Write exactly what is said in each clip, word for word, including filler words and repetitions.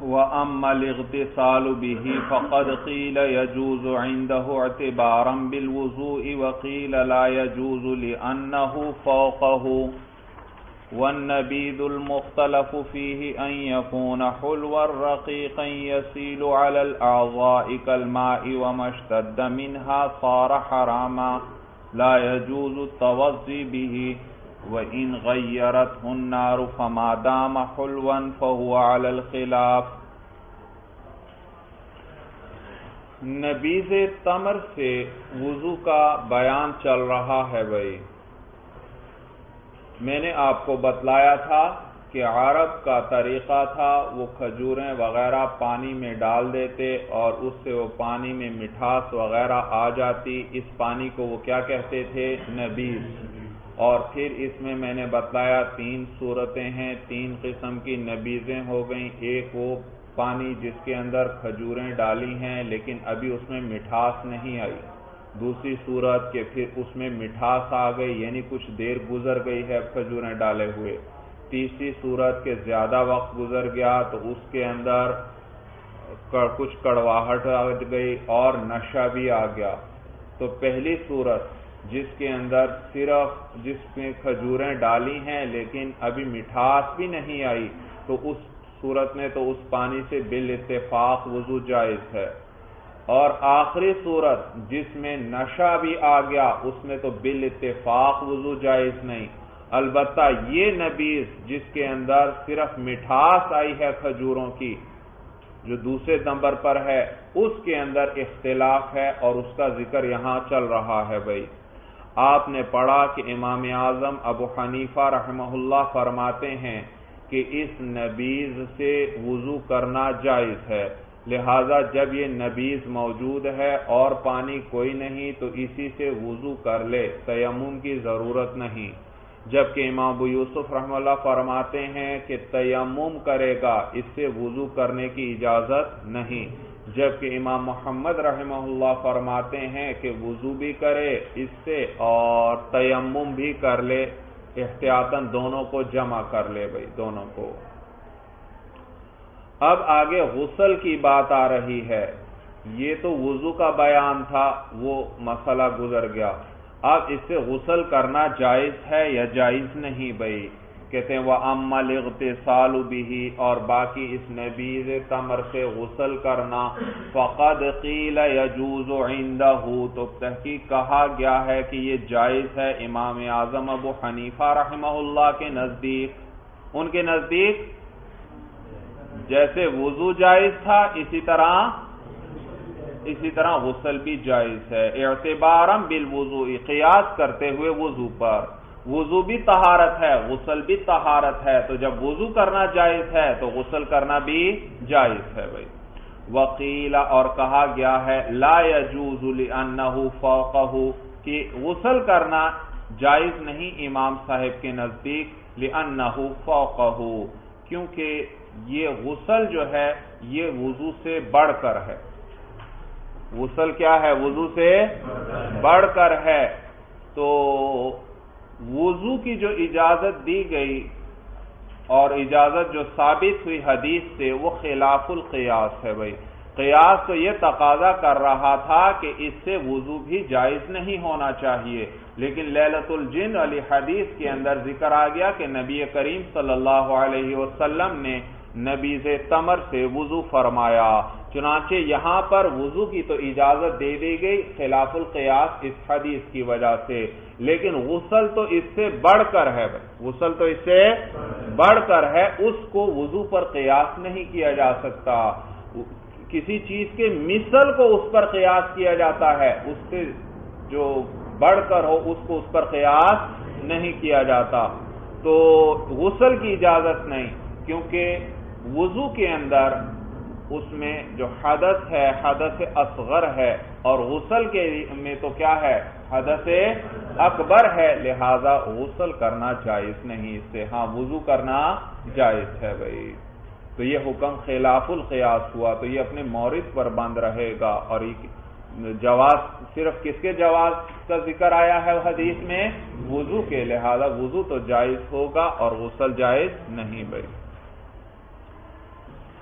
وَأَمَّا الِاغْتِسَالُ بِهِ فَقَدْ قِيلَ يَجُوزُ عِنْدَهُ اعْتِبَارًا بِالْوُضُوءِ وَقِيلَ لَا يَجُوزُ لِأَنَّهُ فَوْقَهُ وَالنَّبِيذُ الْمُخْتَلَفُ فِيهِ أَنْ يَكُونَ حُلْوًا رَقِيقًا يَسِيلُ عَلَى الْأَعْضَاءِ كَالْمَاءِ وَمَا اشْتَدَّ مِنْهَا صَارَ حَرَامًا لا يجوز التوضؤ به وإن غيرته النار فما دام حلوا فهو على الخلاف۔ نبیذ تمر سے وضو کا بیان چل رہا ہے بھائی۔ میں نے آپ کو بتلایا تھا کہ عرب کا طریقہ تھا، وہ کھجوریں وغیرہ پانی میں ڈال دیتے اور اس سے وہ پانی میں مٹھاس وغیرہ آ جاتی، اس پانی کو وہ کیا کہتے تھے؟ نبیذ۔ اور پھر اس میں میں نے بتلایا تین صورتیں ہیں، تین قسم کی نبیذیں ہو گئیں۔ ایک وہ پانی جس کے اندر کھجوریں ڈالی ہیں لیکن ابھی اس میں مٹھاس نہیں آئی، دوسری صورت کہ پھر اس میں مٹھاس آ گئی یعنی کچھ دیر گزر گئی ہے کھجوریں ڈالے ہوئے، تیسری صورت کے زیادہ وقت گزر گیا تو اس کے اندر کچھ کڑواہٹ آ گئی اور نشہ بھی آ گیا۔ تو پہلی صورت جس کے اندر صرف جس میں کھجوریں ڈالی ہیں لیکن ابھی مٹھاس بھی نہیں آئی تو اس صورت میں تو اس پانی سے بالاتفاق وضو جائز ہے۔ اور آخری صورت جس میں نشہ بھی آ گیا اس میں تو بالاتفاق وضو جائز نہیں۔ البتہ یہ نبیذ جس کے اندر صرف مٹھاس آئی ہے کھجوروں کی، جو دوسرے نمبر پر ہے، اس کے اندر اختلاف ہے اور اس کا ذکر یہاں چل رہا ہے بھائی۔ آپ نے پڑھا کہ امام اعظم ابو حنیفہ رحمہ اللہ فرماتے ہیں کہ اس نبیذ سے وضو کرنا جائز ہے، لہذا جب یہ نبیذ موجود ہے اور پانی کوئی نہیں تو اسی سے وضو کر لے، تیمم کی ضرورت نہیں۔ جبکہ امام ابو یوسف رحمہ اللہ فرماتے ہیں کہ تیمم کرے گا، اس سے وضو کرنے کی اجازت نہیں۔ جبکہ امام محمد رحمہ اللہ فرماتے ہیں کہ وضو بھی کرے اس سے اور تیمم بھی کر لے، احتیاطاً دونوں کو جمع کر لے بھائی، دونوں کو۔ اب آگے غسل کی بات آ رہی ہے، یہ تو وضو کا بیان تھا، وہ مسئلہ گزر گیا۔ اب اس سے غسل کرنا جائز ہے یا جائز نہیں بھائی؟ کہتے ہیں وَأَمَّا الِاغْتِسَالُ بِهِ، اور باقی اس نبیذ تمر سے غسل کرنا، فَقَدْ قِيلَ يَجُوزُ عِنْدَهُ، تو تحقیق کہا گیا ہے کہ یہ جائز ہے امام اعظم ابو حنیفہ رحمہ اللہ کے نزدیک۔ ان کے نزدیک جیسے وضو جائز تھا اسی طرح اسی طرح غسل بھی جائز ہے، اعتباراً بالوضوء، قیاس کرتے ہوئے وضو پر۔ وضو بھی طہارت ہے، غسل بھی طہارت ہے، تو جب وضو کرنا جائز ہے تو غسل کرنا بھی جائز ہے بھائی۔ وقیل، اور کہا گیا ہے لا یجوز لأنہ فوقہ، کہ غسل کرنا جائز نہیں امام صاحب کے نزدیک، لأنہ فوقہ، کیونکہ یہ غسل جو ہے یہ وضو سے بڑھ کر ہے۔ غسل کیا ہے؟ وضو سے بڑھ کر ہے۔ تو وضو کی جو اجازت دی گئی اور اجازت جو ثابت ہوئی حدیث سے وہ خلاف القیاس ہے بھائی۔ قیاس تو یہ تقاضا کر رہا تھا کہ اس سے وضو بھی جائز نہیں ہونا چاہیے، لیکن لیلۃ الجن والی حدیث کے اندر ذکر آ گیا کہ نبی کریم صلی اللہ علیہ وسلم نے نبیذ تمر سے وضو فرمایا، چنانچہ یہاں پر وضو کی تو اجازت دے دی گئی خلاف القیاس اس حدیث کی وجہ سے، لیکن غسل تو اس سے بڑھ کر ہے، غسل تو اس سے بڑھ کر ہے، اس کو وضو پر قیاس نہیں کیا جا سکتا۔ کسی چیز کے مثل کو اس پر قیاس کیا جاتا ہے، اس سے جو بڑھ کر ہو اس کو اس پر قیاس نہیں کیا جاتا۔ تو غسل کی اجازت نہیں، کیونکہ وضو کے اندر اس میں جو حدث ہے حدث اصغر ہے، اور غسل کے میں تو کیا ہے؟ حدث اکبر ہے، لہذا غسل کرنا جائز نہیں اس سے، ہاں وضو کرنا جائز ہے بھائی۔ تو یہ حکم خلاف القیاس ہوا، تو یہ اپنے مورد پر بند رہے گا۔ اور جواز صرف کس کے جواز کا ذکر آیا ہے حدیث میں؟ وضو کے، لہذا وضو تو جائز ہوگا اور غسل جائز نہیں بھائی۔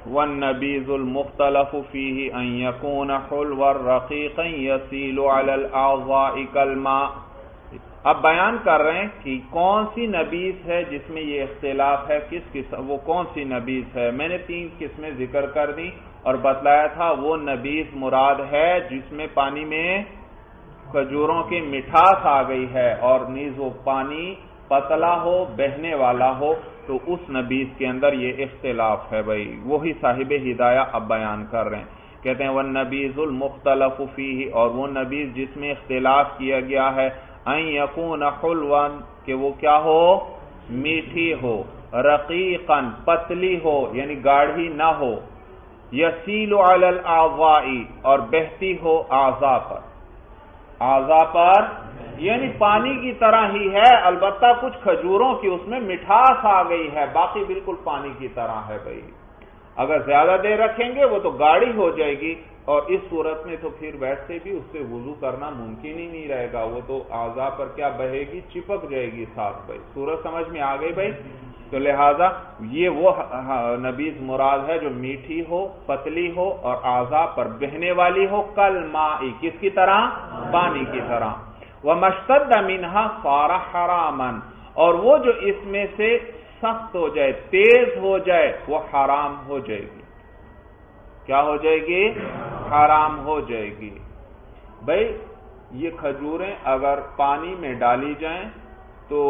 والنبیذ المختلف فیہ ان یکون حلوا رقیقا یسیل علی الاعضاء کالماء۔ اب بیان کر رہے ہیں کہ کون سی نبیذ ہے جس میں یہ اختلاف ہے، کس قسم وہ کون سی نبیذ ہے۔ میں نے تین قسمیں ذکر کر دی اور بتلایا تھا وہ نبیذ مراد ہے جس میں پانی میں کھجوروں کی مٹھاس آ گئی ہے اور نیز وہ پانی پتلا ہو، بہنے والا ہو، تو اس نبیذ کے اندر یہ اختلاف ہے بھائی، وہی صاحب ہدایہ اب بیان کر رہے ہیں۔ کہتے ہیں والنبیذ المختلف فیہ، اور وہ نبیذ جس میں اختلاف کیا گیا ہے، ان یکون حلوا، کہ وہ کیا ہو، میٹھی ہو، رقیقا، پتلی ہو یعنی گاڑھی نہ ہو، یسیل علی الاعضاء، اور بہتی ہو اعضاء پر، اعضاء پر یعنی پانی کی طرح ہی ہے، البتہ کچھ کھجوروں کی اس میں مٹھاس آ گئی ہے، باقی بالکل پانی کی طرح ہے بھائی۔ اگر زیادہ دیر رکھیں گے وہ تو گاڑھی ہو جائے گی، اور اس صورت میں تو پھر ویسے بھی اس سے وضو کرنا ممکن ہی نہیں رہے گا، وہ تو اعضاء پر کیا بہے گی، چپک جائے گی ساتھ بھائی۔ صورت سمجھ میں آ گئی بھائی؟ تو لہذا یہ وہ نبیذ مراد ہے جو میٹھی ہو، پتلی ہو اور اعضاء پر بہنے والی ہو، کالماء، کس کی طرح، پانی کی طرح۔ وَمَشْتَدَّ مِنْهَا صَارَ حَرَامًا، اور وہ جو اس میں سے سخت ہو جائے، تیز ہو جائے، وہ حرام ہو جائے گی۔ کیا ہو جائے گی؟ حرام ہو جائے گی بھائی۔ یہ کھجوریں اگر پانی میں ڈالی جائیں تو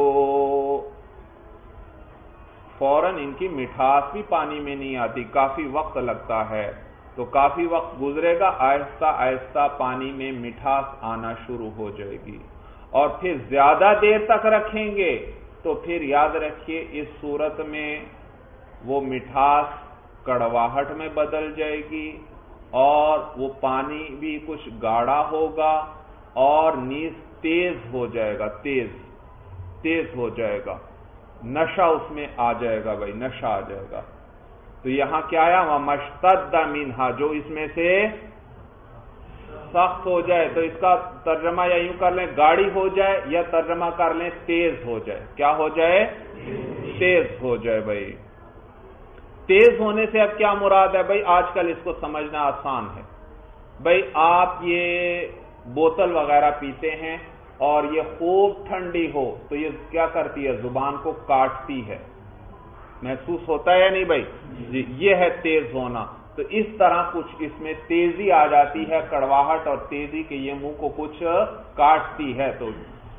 فوراً ان کی مٹھاس بھی پانی میں نہیں آتی، کافی وقت لگتا ہے، تو کافی وقت گزرے گا، آہستہ آہستہ پانی میں مٹھاس آنا شروع ہو جائے گی، اور پھر زیادہ دیر تک رکھیں گے تو پھر یاد رکھیے اس صورت میں وہ مٹھاس کڑواہٹ میں بدل جائے گی، اور وہ پانی بھی کچھ گاڑھا ہوگا، اور نیز تیز ہو جائے گا، تیز تیز ہو جائے گا، نشہ اس میں آ جائے گا بھائی، نشہ آ جائے گا۔ تو یہاں کیا آیا؟ وَمَشْتَدَّ مِنْهَا، جو اس میں سے سخت ہو جائے، تو اس کا ترجمہ یا یوں کر لیں گاڑی ہو جائے، یا ترجمہ کر لیں تیز ہو جائے۔ کیا ہو جائے؟ تیز ہو جائے بھائی۔ تیز ہونے سے اب کیا مراد ہے بھائی؟ آج کل اس کو سمجھنا آسان ہے بھائی۔ آپ یہ بوتل وغیرہ پیتے ہیں اور یہ خوب ٹھنڈی ہو تو یہ کیا کرتی ہے؟ زبان کو کاٹتی ہے، محسوس ہوتا ہے یا نہیں بھائی؟ جی، یہ ہے تیز ہونا۔ تو اس طرح کچھ اس میں تیزی آ جاتی ہے، کڑواہٹ اور تیزی کہ یہ منہ کو کچھ کاٹتی ہے، تو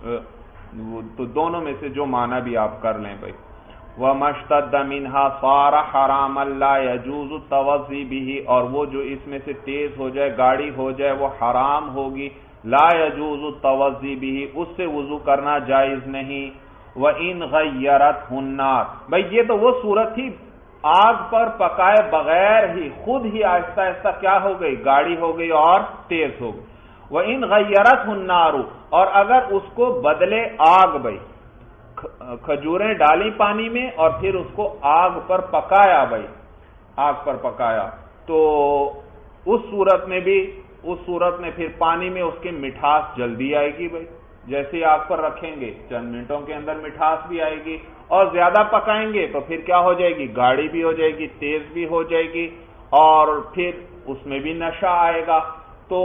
تو دونوں میں سے جو معنی بھی آپ کر لیں بھائی۔ وَمَشْتَدَّ مِنْهَا صَارَ حَرَامًا لَا يَجُوزُ التَّوَضِّئُ بِهِ، اور وہ جو اس میں سے تیز ہو جائے، گاڑھی ہو جائے، وہ حرام ہوگی۔ لا يجوز التوضی به، اس سے وضو کرنا جائز نہیں۔ وَإِنْ غَيَّرَتْهُ النَّارُ، بھائی یہ تو وہ صورت تھی آگ پر پکائے بغیر ہی خود ہی آہستہ آہستہ کیا ہو گئی؟ گاڑھی ہو گئی اور تیز ہو گئی۔ وَإِنْ غَيَّرَتْهُ النَّارُ، اور اگر اس کو بدلے آگ بھائی، کھجوریں ڈالی پانی میں اور پھر اس کو آگ پر پکایا بھائی، آگ پر پکایا، تو اس صورت میں بھی اس صورت میں پھر پانی میں اس کی مٹھاس جلدی آئے گی بھائی، جیسے ہی آگ پر رکھیں گے چند منٹوں کے اندر مٹھاس بھی آئے گی، اور زیادہ پکائیں گے تو پھر کیا ہو جائے گی؟ گاڑھی بھی ہو جائے گی، تیز بھی ہو جائے گی، اور پھر اس میں بھی نشہ آئے گا۔ تو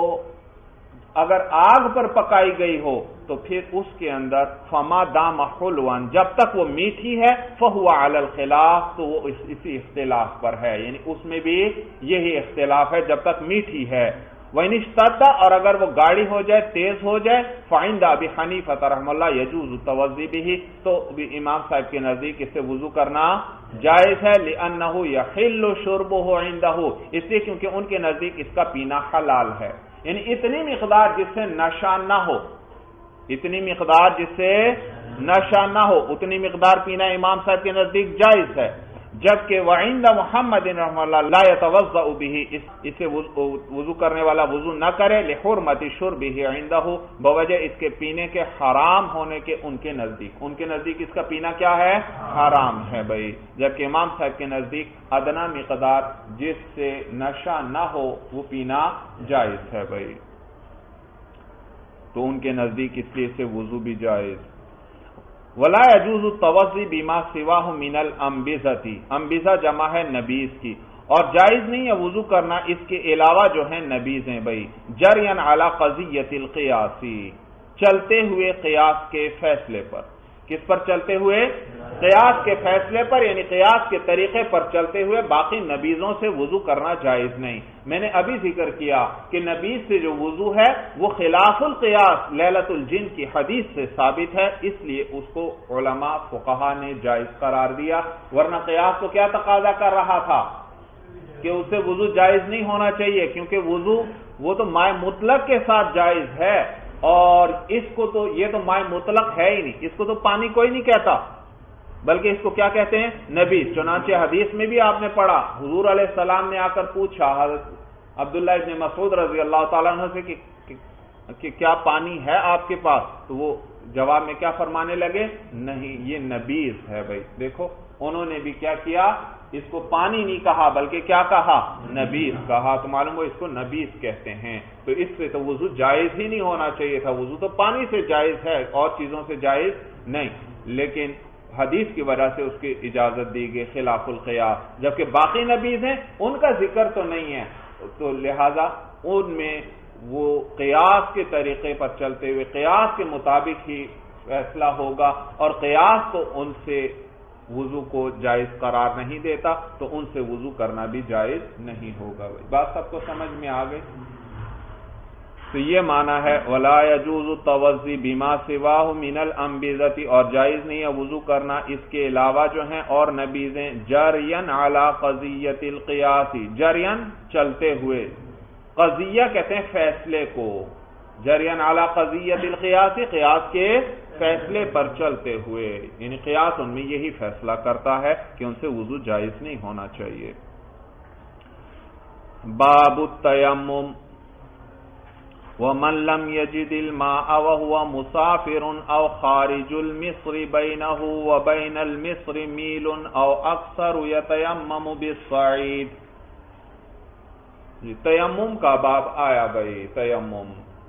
اگر آگ پر پکائی گئی ہو تو پھر اس کے اندر فما دام حلوا، جب تک وہ میٹھی ہے، فہو علی الخلاف، تو وہ اسی اختلاف پر ہے، یعنی اس میں بھی یہی اختلاف ہے جب تک میٹھی ہے۔ وَإِنِ اشْتَدَّ، اور اگر وہ گاڑھی ہو جائے، تیز ہو جائے، فعند ابی حنیفہ رحمہ اللہ یجوز التوضی به، تو امام صاحب کے نزدیک اس سے وضو کرنا جائز ہے، لأنہ یحل شربہ عندہ، اس لیے کیونکہ ان کے نزدیک اس کا پینا حلال ہے، یعنی اتنی مقدار جس سے نشہ نہ ہو، اتنی مقدار جس سے نشہ نہ ہو، اتنی مقدار پینا امام صاحب کے نزدیک جائز ہے، جبکہ وعند محمد رحمہ اللہ لا يتوضأ به، اسے وضو کرنے والا وضو نہ کرے، لحرمت شربه عندہ، بوجہ اس کے پینے کے حرام ہونے کے ان کے نزدیک، ان کے نزدیک اس کا پینا کیا ہے؟ حرام ہے بھائی، جبکہ امام صاحب کے نزدیک ادنا مقدار جس سے نشہ نہ ہو وہ پینا جائز ہے بھائی، تو ان کے نزدیک اس لیے سے وضو بھی جائز۔ ولا يجوز التوضی بما سواہ من الانبذۃ، انبذہ جمع ہے نبیذ کی، اور جائز نہیں ہے وضو کرنا اس کے علاوہ جو ہیں نبیذیں بھائی، جریان علی قضیۃ القیاسی، چلتے ہوئے قیاس کے فیصلے پر۔ کس پر چلتے ہوئے؟ قیاس کے فیصلے پر، یعنی قیاس کے طریقے پر چلتے ہوئے باقی نبیذوں سے وضو کرنا جائز نہیں۔ میں نے ابھی ذکر کیا کہ نبیذ سے جو وضو ہے وہ خلاف القیاس لیلۃ الجن کی حدیث سے ثابت ہے، اس لیے اس کو علماء فقہا نے جائز قرار دیا، ورنہ قیاس تو کیا تقاضا کر رہا تھا کہ اس سے وضو جائز نہیں ہونا چاہیے، کیونکہ وضو وہ تو مائع مطلق کے ساتھ جائز ہے، اور اس کو تو یہ تو مائع مطلق ہے ہی نہیں، اس کو تو پانی کوئی نہیں کہتا، بلکہ اس کو کیا کہتے ہیں؟ نبیذ۔ چنانچہ حدیث میں بھی آپ نے پڑھا، حضور علیہ السلام نے آ کر پوچھا حضرت عبداللہ ابن مسعود رضی اللہ تعالیٰ عنہ سے کہ, کہ کیا پانی ہے آپ کے پاس؟ تو وہ جواب میں کیا فرمانے لگے؟ نہیں، یہ نبیذ ہے بھائی۔ دیکھو انہوں نے بھی کیا کیا، اس کو پانی نہیں کہا بلکہ کیا کہا؟ نبیذ کہا، تو معلوم ہو اس کو نبیذ کہتے ہیں۔ تو اس سے تو وضو جائز ہی نہیں ہونا چاہیے تھا، وضو تو پانی سے جائز ہے اور چیزوں سے جائز نہیں، لیکن حدیث کی وجہ سے اس کی اجازت دی گئی خلاف القیاس، جبکہ باقی نبیذ ہیں ان کا ذکر تو نہیں ہے، تو لہذا ان میں وہ قیاس کے طریقے پر چلتے ہوئے قیاس کے مطابق ہی فیصلہ ہوگا، اور قیاس تو ان سے وضو کو جائز قرار نہیں دیتا، تو ان سے وضو کرنا بھی جائز نہیں ہوگا۔ بات سب کو سمجھ میں آ گئی؟ تو یہ معنی ہے وَلَا يَجُوزُ التَّوَضِّي بِمَا سِوَاهُ مِنَ الْأَنبِذَةِ، اور جائز نہیں ہے وضو کرنا اس کے علاوہ جو ہیں اور نبیذیں، جَرْيًا عَلَى قَضِيَّةِ الْقِيَاسِ، جَرْيًا چلتے ہوئے، قضیہ کہتے ہیں فیصلے کو، جَرْيًا عَلَى قَضِيَّةِ الْقِيَاسِ قیاس کے فیصلے پر چلتے ہوئے، یعنی قیاس ان میں یہی فیصلہ کرتا ہے کہ ان سے وضو جائز نہیں ہونا چاہیے۔ باب التیمم، وَمَن لَّمْ يَجِدِ الْمَاءَ وَهُوَ مُسَافِرٌ أَوْ خَارِجُ الْمِصْرِ بَيْنَهُ وَبَيْنَ الْمِصْرِ مِيلٌ أَوْ أَكْثَرُ يَتَيَمَّمُ بِالصَّعِيدِ۔ تیمم کا باب آیا بھائی۔ تیمم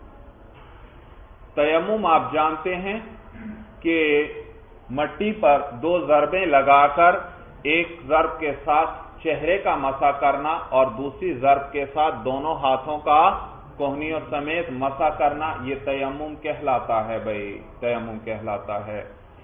تیمم آپ جانتے ہیں کہ مٹی پر دو ضربیں لگا کر ایک ضرب کے ساتھ چہرے کا مسح کرنا اور دوسری ضرب کے ساتھ دونوں ہاتھوں کا کوہنیوں سمیت مسح کرنا، یہ تیمم کہلاتا ہے بھائی، تیمم کہلاتا ہے۔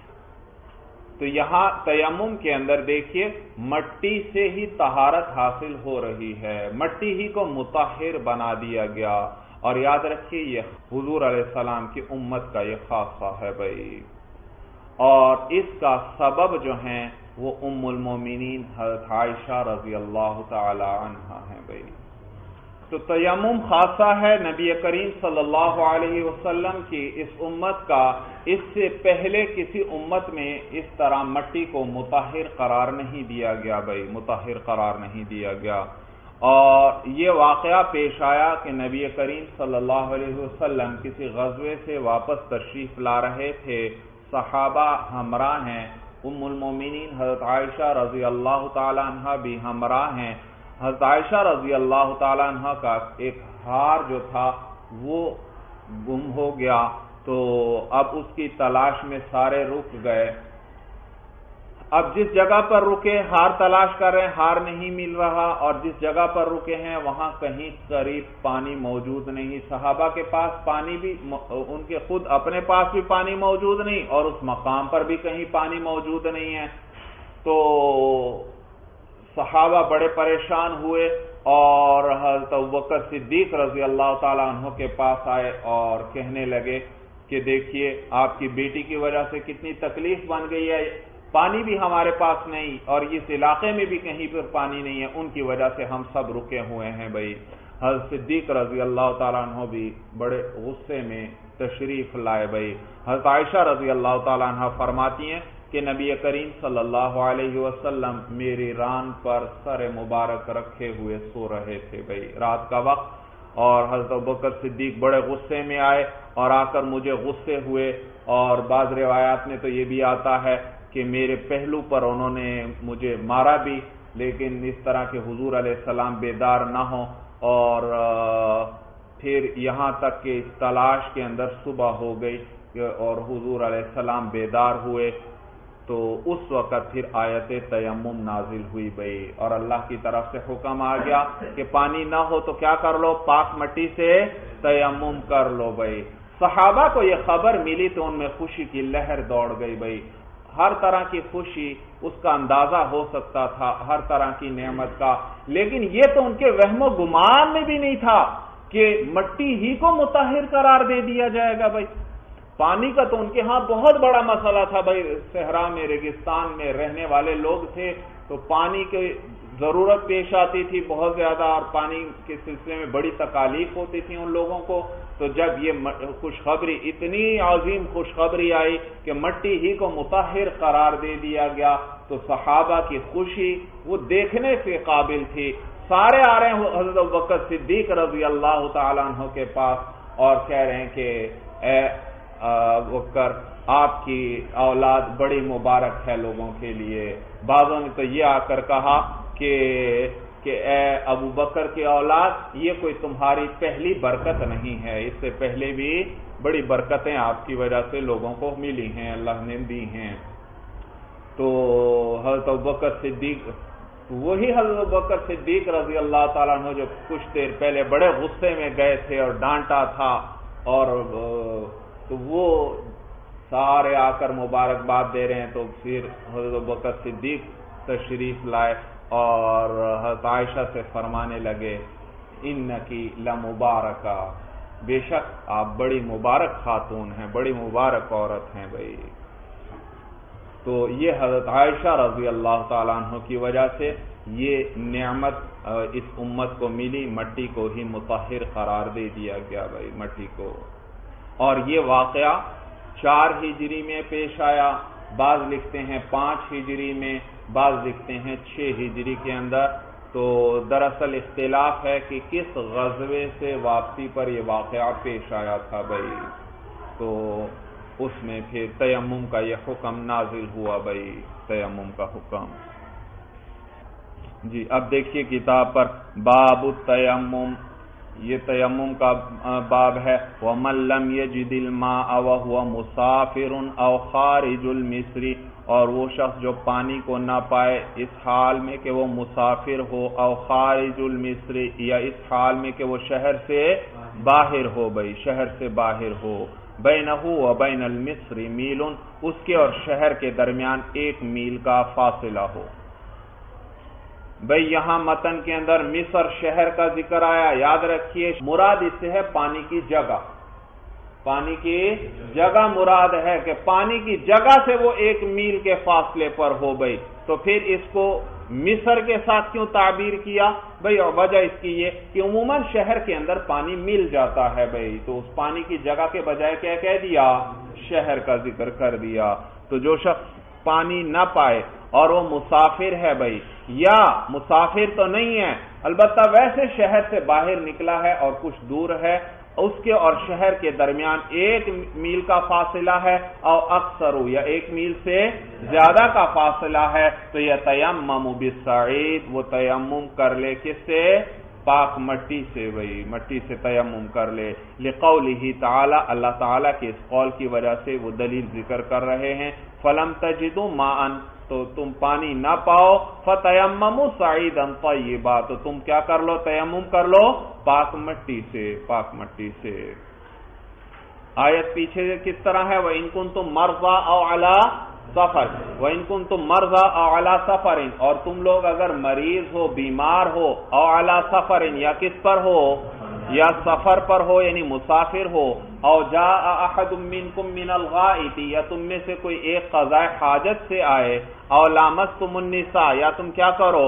تو یہاں تیمم کے اندر دیکھیے مٹی سے ہی طہارت حاصل ہو رہی ہے، مٹی ہی کو مطہر بنا دیا گیا، اور یاد رکھیے یہ حضور علیہ السلام کی امت کا یہ خاصہ ہے بھائی، اور اس کا سبب جو ہیں وہ ام المومنین حضرت عائشہ رضی اللہ تعالی عنہا ہیں بھائی۔ تو تیمم خاصہ ہے نبی کریم صلی اللہ علیہ وسلم کی اس امت کا، اس سے پہلے کسی امت میں اس طرح مٹی کو مطہر قرار نہیں دیا گیا بھائی، مطہر قرار نہیں دیا گیا۔ اور یہ واقعہ پیش آیا کہ نبی کریم صلی اللہ علیہ وسلم کسی غزوے سے واپس تشریف لا رہے تھے، صحابہ ہمراہ ہیں، ام المومنین حضرت عائشہ رضی اللہ تعالی عنہ بھی ہمراہ ہیں۔ حضرت عائشہ رضی اللہ تعالی عنہ کا ایک ہار جو تھا وہ گم ہو گیا، تو اب اس کی تلاش میں سارے رک گئے۔ اب جس جگہ پر رکے ہار تلاش کر رہے ہیں، ہار نہیں مل رہا، اور جس جگہ پر رکے ہیں وہاں کہیں قریب پانی موجود نہیں، صحابہ کے پاس پانی بھی، ان کے خود اپنے پاس بھی پانی موجود نہیں، اور اس مقام پر بھی کہیں پانی موجود نہیں ہے۔ تو صحابہ بڑے پریشان ہوئے اور حضرت ابوبکر صدیق رضی اللہ تعالیٰ عنہ کے پاس آئے اور کہنے لگے کہ دیکھیے آپ کی بیٹی کی وجہ سے کتنی تکلیف بن گئی ہے، پانی بھی ہمارے پاس نہیں، اور اس علاقے میں بھی کہیں پر پانی نہیں ہے، ان کی وجہ سے ہم سب رکے ہوئے ہیں بھائی۔ حضرت صدیق رضی اللہ تعالیٰ عنہ بھی بڑے غصے میں تشریف لائے بھائی۔ حضرت عائشہ رضی اللہ تعالیٰ عنہ فرماتی ہیں کہ نبی کریم صلی اللہ علیہ وسلم میری ران پر سر مبارک رکھے ہوئے سو رہے تھے بھائی رات کا وقت، اور حضرت ابوبکر صدیق بڑے غصے میں آئے اور آ کر مجھے غصے ہوئے، اور بعض روایات میں تو یہ بھی آتا ہے کہ میرے پہلو پر انہوں نے مجھے مارا بھی، لیکن اس طرح کہ حضور علیہ السلام بیدار نہ ہوں، اور پھر یہاں تک کہ اس تلاش کے اندر صبح ہو گئی اور حضور علیہ السلام بیدار ہوئے، تو اس وقت پھر آیت تیمم نازل ہوئی بھائی، اور اللہ کی طرف سے حکم آ گیا کہ پانی نہ ہو تو کیا کر لو، پاک مٹی سے تیمم کر لو بھائی۔ صحابہ کو یہ خبر ملی تو ان میں خوشی کی لہر دوڑ گئی بھائی، ہر طرح کی خوشی، اس کا اندازہ ہو سکتا تھا ہر طرح کی نعمت کا، لیکن یہ تو ان کے وہم و گمان میں بھی نہیں تھا کہ مٹی ہی کو مطہر قرار دے دیا جائے گا بھائی۔ پانی کا تو ان کے ہاں بہت بڑا مسئلہ تھا بھائی، صحرا میں، ریگستان میں رہنے والے لوگ تھے تو پانی کی ضرورت پیش آتی تھی بہت زیادہ، اور پانی کے سلسلے میں بڑی تکالیف ہوتی تھی ان لوگوں کو۔ تو جب یہ خوشخبری، اتنی عظیم خوشخبری آئی کہ مٹی ہی کو مطہر قرار دے دیا گیا، تو صحابہ کی خوشی وہ دیکھنے سے قابل تھی۔ سارے آ رہے ہیں حضرت ابوبکر صدیق رضی اللہ تعالیٰ عنہ کے پاس اور کہہ رہے ہیں کہ اے ابوبکر، آپ کی اولاد بڑی مبارک ہے لوگوں کے لیے۔ بعضوں نے تو یہ آ کر کہا کہ کہ اے ابو بکر کی اولاد، یہ کوئی تمہاری پہلی برکت نہیں ہے، اس سے پہلے بھی بڑی برکتیں آپ کی وجہ سے لوگوں کو ملی ہیں، اللہ نے دی ہیں۔ تو حضرت ابو بکر صدیق، وہی حضرت ابو بکر صدیق رضی اللہ تعالیٰ عنہ جو کچھ دیر پہلے بڑے غصے میں گئے تھے اور ڈانٹا تھا، اور تو وہ سارے آ کر مبارکباد دے رہے ہیں، تو پھر حضرت ابو بکر صدیق تشریف لائے اور حضرت عائشہ سے فرمانے لگے، انکی لمبارکہ، بے شک آپ بڑی مبارک خاتون ہیں، بڑی مبارک عورت ہیں بھائی۔ تو یہ حضرت عائشہ رضی اللہ تعالیٰ عنہ کی وجہ سے یہ نعمت اس امت کو ملی، مٹی کو ہی مطہر قرار دے دیا گیا بھائی، مٹی کو۔ اور یہ واقعہ چار ہجری میں پیش آیا، بعض لکھتے ہیں پانچ ہجری میں، بعض لکھتے ہیں چھ ہجری کے اندر۔ تو دراصل اختلاف ہے کہ کس غزوے سے واپسی پر یہ واقعہ پیش آیا تھا بھائی، تو اس میں پھر تیمم کا یہ حکم نازل ہوا بھائی، تیمم کا حکم۔ جی اب دیکھیے کتاب پر باب التیمم، یہ تیمم کا باب ہے۔ وَمَن لَّمْ يَجِدِ الْمَاءَ وَهُوَ مُسَافِرٌ أَوْ خَارِجُ الْمِصْرِ، اور وہ شخص جو پانی کو نہ پائے اس حال میں کہ وہ مسافر ہو، او خارج المصر، یا اس حال میں کہ وہ شہر سے باہر ہو بھائی، شہر سے باہر ہو، بینہ و بین المصر میل، اس کے اور شہر کے درمیان ایک میل کا فاصلہ ہو۔ بھئی یہاں متن کے اندر مصر شہر کا ذکر آیا، یاد رکھیے مراد اس سے ہے پانی کی جگہ، پانی کی جگہ مراد ہے کہ پانی کی جگہ سے وہ ایک میل کے فاصلے پر ہو بھئی، تو پھر اس کو مصر کے ساتھ کیوں تعبیر کیا بھئی؟ وجہ اس کی یہ کہ عموماً شہر کے اندر پانی مل جاتا ہے بھئی، تو اس پانی کی جگہ کے بجائے کیا کہہ دیا؟ شہر کا ذکر کر دیا۔ تو جو شخص پانی نہ پائے اور وہ مسافر ہے بھئی، یا مسافر تو نہیں ہے البتہ ویسے شہر سے باہر نکلا ہے اور کچھ دور ہے، اس کے اور شہر کے درمیان ایک میل کا فاصلہ ہے، اور اکثر یا ایک میل سے زیادہ کا فاصلہ ہے، تو یہ تیمم بالصعید، وہ تیمم کر لے کس سے؟ پاک مٹی سے بھئی، مٹی سے تیمم کر لے۔ لقولہ تعالی، اللہ تعالیٰ کے اس قول کی وجہ سے وہ دلیل ذکر کر رہے ہیں، فلم تجدوا ماء، تو تم پانی نہ پاؤ، فتیمموا صعیدا طیبا، تو تم کیا کر لو؟ تیمم کر لو پاک مٹی سے، پاک مٹی سے۔ آیت پیچھے کس طرح ہے؟ وَإِن كُنتُم مَرْضَىٰ أَوْ عَلَىٰ سَفَرٍ وَإِن كُنتُم مَرْضَىٰ أَوْ عَلَىٰ سَفَرٍ، اور تم لوگ اگر مریض ہو، بیمار ہو، أَوْ عَلَىٰ سَفَرٍ، یا کس پر ہو؟ یا سفر پر ہو یعنی مسافر ہو، او جاء احد منکم من الغائط، یا تم میں سے کوئی ایک قضاء حاجت سے آئے، او لامستم النساء، یا تم کیا کرو؟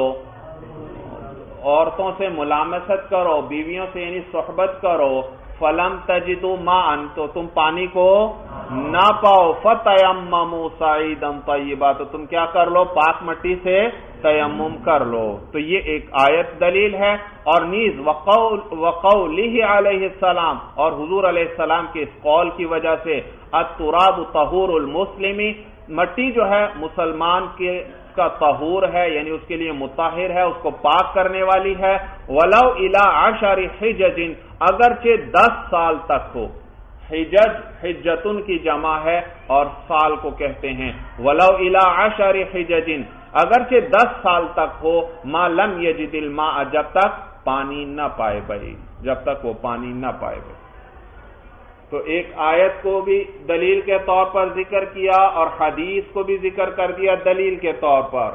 عورتوں سے ملامست کرو، بیویوں سے یعنی صحبت کرو، فلم تجدوا ماء، تو تم پانی کو نہ پاؤ، فتیمموا صعیدا طیبا، تو تم کیا کر لو؟ پاک مٹی سے تیمم کر لو۔ تو یہ ایک آیت دلیل ہے، اور نیز وقول وقولہ علیہ السلام، اور حضور علیہ السلام کے اس قول کی وجہ سے التراب طہور المسلم، مٹی جو ہے مسلمان کے کا طہور ہے، یعنی اس کے لیے مطہر ہے، اس کو پاک کرنے والی ہے، ولو الی عشر حجج، اگرچہ دس سال تک ہو، حجج حجتن کی جمع ہے اور سال کو کہتے ہیں. ولو الی عشر حجج، اگرچہ دس سال تک ہو، ما لم یجد الماء، جب تک پانی نہ پائے بھائی، جب تک وہ پانی نہ پائے بھائی. تو ایک آیت کو بھی دلیل کے طور پر ذکر کیا اور حدیث کو بھی ذکر کر دیا دلیل کے طور پر.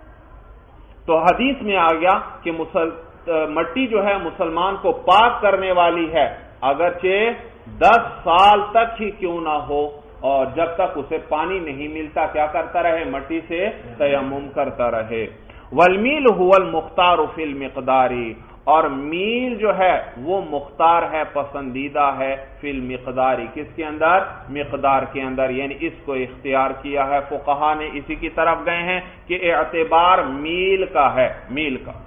تو حدیث میں آ گیا کہ مسل... مٹی جو ہے مسلمان کو پاک کرنے والی ہے، اگرچہ دس سال تک ہی کیوں نہ ہو، اور جب تک اسے پانی نہیں ملتا کیا کرتا رہے؟ مٹی سے تیمم کرتا رہے. والمیل هو المختار فی المقدار، اور میل جو ہے وہ مختار ہے، پسندیدہ ہے، فی المقدار، کس کے اندر؟ مقدار کے اندر، یعنی اس کو اختیار کیا ہے. فقہا نے اسی کی طرف گئے ہیں کہ اعتبار میل کا ہے، میل کا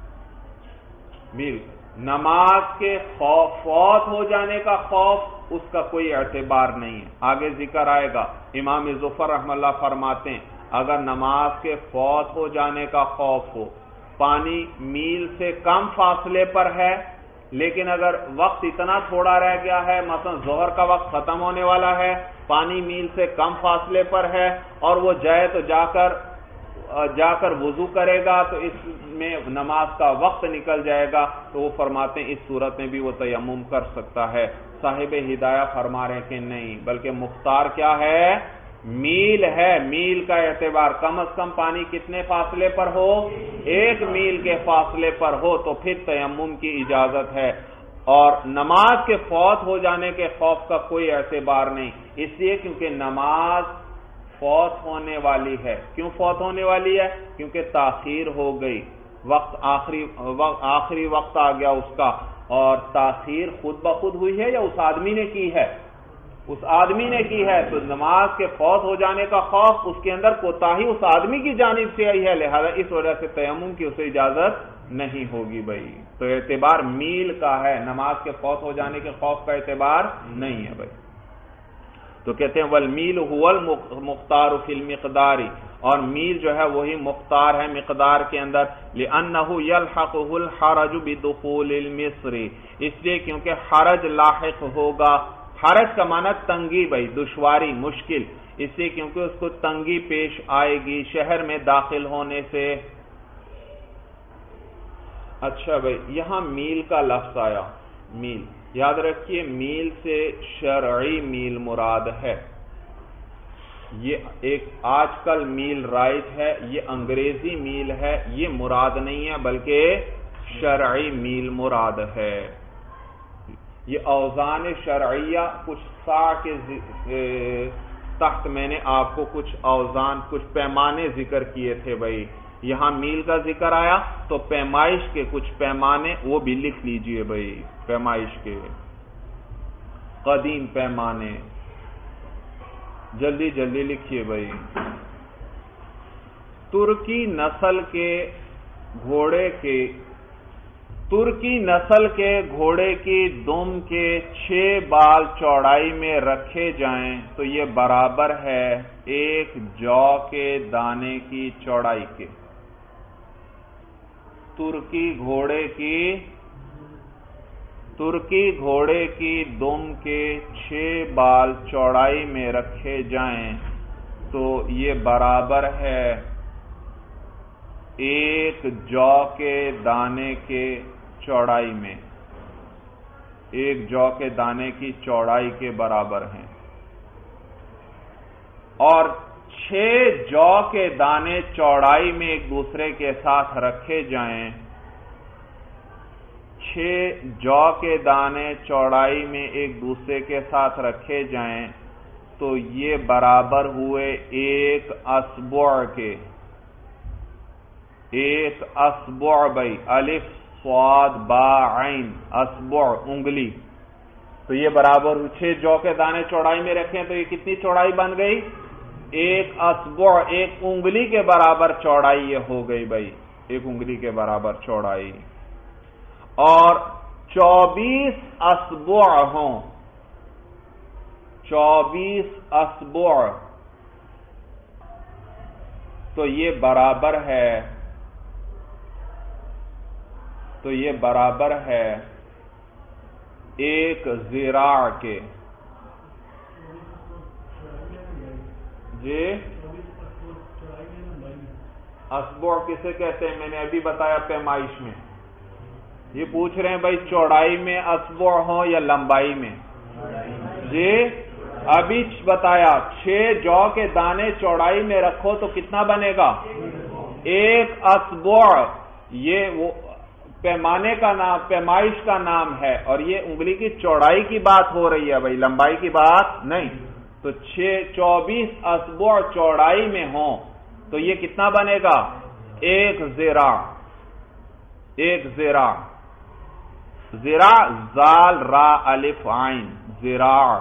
میل نماز کے خوف فوت ہو جانے کا خوف، اس کا کوئی اعتبار نہیں ہے. آگے ذکر آئے گا. امام ظفر رحمہ اللہ فرماتے ہیں اگر نماز کے فوت ہو جانے کا خوف ہو، پانی میل سے کم فاصلے پر ہے، لیکن اگر وقت اتنا تھوڑا رہ گیا ہے، مثلا ظہر کا وقت ختم ہونے والا ہے، پانی میل سے کم فاصلے پر ہے، اور وہ جائے تو جا کر جا کر وضو کرے گا تو اس میں نماز کا وقت نکل جائے گا، تو وہ فرماتے ہیں اس صورت میں بھی وہ تیمم کر سکتا ہے. صاحب ہدایہ فرما رہے ہیں کہ نہیں، بلکہ مختار کیا ہے؟ میل ہے. میل کا اعتبار کم از کم پانی کتنے فاصلے پر ہو؟ ایک میل کے فاصلے پر ہو تو پھر تیمم کی اجازت ہے. اور نماز کے فوت ہو جانے کے خوف کا کوئی اعتبار نہیں، اس لیے کیونکہ نماز فوت ہونے والی ہے. کیوں فوت ہونے والی ہے؟ کیونکہ تاخیر ہو گئی، وقت آخری وقت آخری وقت آ گیا اس کا. اور تاخیر خود بخود ہوئی ہے یا اس آدمی نے کی ہے؟ اس آدمی نے کی ہے. تو نماز کے فوت ہو جانے کا خوف، اس کے اندر کوتاہی اس آدمی کی جانب سے آئی ہے، لہذا اس وجہ سے تیمم کی اسے اجازت نہیں ہوگی بھائی. تو اعتبار میل کا ہے، نماز کے فوت ہو جانے کے خوف کا اعتبار نہیں ہے بھائی. تو کہتے ہیں والمیل هو المختار فی المقدار، اور میل جو ہے وہی مختار ہے مقدار کے اندر. لأنه يلحقه الحرج بدخول المصر، اس لیے کیونکہ حرج لاحق ہوگا. حرج کا معنی تنگی بھائی، دشواری، مشکل، اس لیے کیونکہ اس کو تنگی پیش آئے گی شہر میں داخل ہونے سے. اچھا بھائی، یہاں میل کا لفظ آیا، میل یاد رکھیے، میل سے شرعی میل مراد ہے. یہ ایک آج کل میل رائج ہے، یہ انگریزی میل ہے، یہ مراد نہیں ہے بلکہ شرعی میل مراد ہے. یہ اوزان شرعیہ کچھ سا کے تحت میں نے آپ کو کچھ اوزان، کچھ پیمانے ذکر کیے تھے بھائی. یہاں میل کا ذکر آیا تو پیمائش کے کچھ پیمانے وہ بھی لکھ لیجئے بھائی. پیمائش کے قدیم پیمانے جلدی جلدی لکھیے بھائی. ترکی نسل کے گھوڑے کے ترکی نسل کے گھوڑے کی دم کے چھ بال چوڑائی میں رکھے جائیں تو یہ برابر ہے ایک جو کے دانے کی چوڑائی کے. ترکی گھوڑے کی ترکی گھوڑے کی دم کے چھ بال چوڑائی میں رکھے جائیں تو یہ برابر ہے ایک جو کے دانے کے چوڑائی میں، ایک جو کے دانے کی چوڑائی کے برابر ہیں. اور چھ جو کے دانے چوڑائی میں ایک دوسرے کے ساتھ رکھے جائیں، چھ جو کے دانے چوڑائی میں ایک دوسرے کے ساتھ رکھے جائیں تو یہ برابر ہوئے ایک اصبع کے. ایک اصبع بھائی، الف صاد با عین، اصبع انگلی. تو یہ برابر چھ جو کے دانے چوڑائی میں رکھیں تو یہ کتنی چوڑائی بن گئی؟ ایک اصبع، ایک انگلی کے برابر چوڑائی یہ ہو گئی بھائی، ایک انگلی کے برابر چوڑائی. اور چوبیس اصبع ہوں، چوبیس اصبع تو یہ برابر ہے تو یہ برابر ہے ایک ذراع کے. جی اسبوع کسے کہتے ہیں؟ میں نے ابھی بتایا پیمائش میں. یہ پوچھ رہے ہیں بھائی چوڑائی میں اسبوع ہو یا لمبائی میں؟ جی ابھی بتایا چھ جو کے دانے چوڑائی میں رکھو تو کتنا بنے گا؟ ایک اسبوع. یہ وہ پیمانے کا نام، پیمائش کا نام ہے، اور یہ انگلی کی چوڑائی کی بات ہو رہی ہے بھائی، لمبائی کی بات نہیں. تو چھ چوبیس اسبوع چوڑائی میں ہوں تو یہ کتنا بنے گا؟ ایک ذراع. ایک ذراع. ذراع زال را الف عین ذراع.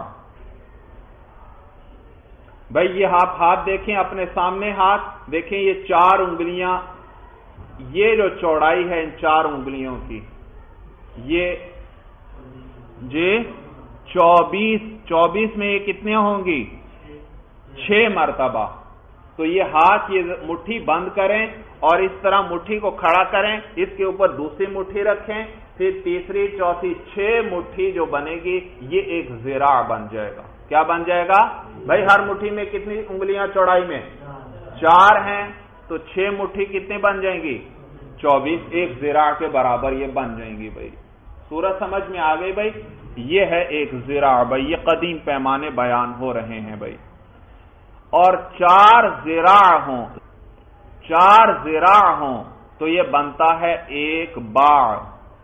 بھائی یہ آپ ہاتھ دیکھیں اپنے سامنے، ہاتھ دیکھیں، یہ چار انگلیاں، یہ جو چوڑائی ہے ان چار انگلیوں کی، یہ جی چوبیس چوبیس میں یہ کتنے ہوں گی؟ چھ مرتبہ. تو یہ ہاتھ یہ مٹھی بند کریں اور اس طرح مٹھی کو کھڑا کریں، اس کے اوپر دوسری مٹھی رکھیں، پھر تیسری چوتھی، چھ مٹھی جو بنے گی یہ ایک ذراع بن جائے گا. کیا بن جائے گا بھائی؟ ہر مٹھی میں کتنی انگلیاں چوڑائی میں؟ چار ہیں، تو چھ مٹھی کتنے بن جائیں گی؟ چوبیس. ایک ذراع کے برابر یہ بن جائیں گی. بھائی سورج سمجھ میں آ گئی؟ بھائی یہ ہے ایک ذراع. بھائی یہ قدیم پیمانے بیان ہو رہے ہیں بھائی. اور چار ذراع ہوں، چار ذراع ہوں تو یہ بنتا ہے ایک باع.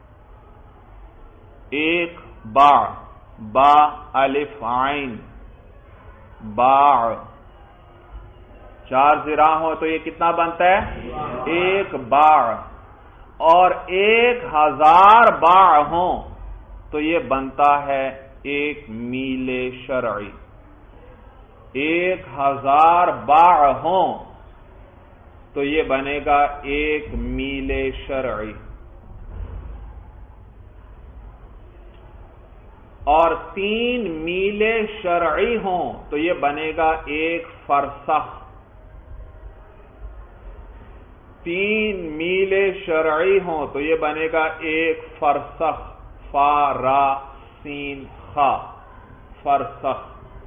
ایک باع. با الف عین باع. چار ذراع ہو تو یہ کتنا بنتا ہے؟ ایک باع. اور ایک ہزار باع ہوں تو یہ بنتا ہے ایک میل شرعی. ایک ہزار باع ہوں تو یہ بنے گا ایک میل شرعی. اور تین میل شرعی ہوں تو یہ بنے گا ایک فرسخ. تین میل شرعی ہوں تو یہ بنے گا ایک فرسخ. فا را سین خا فرسخ.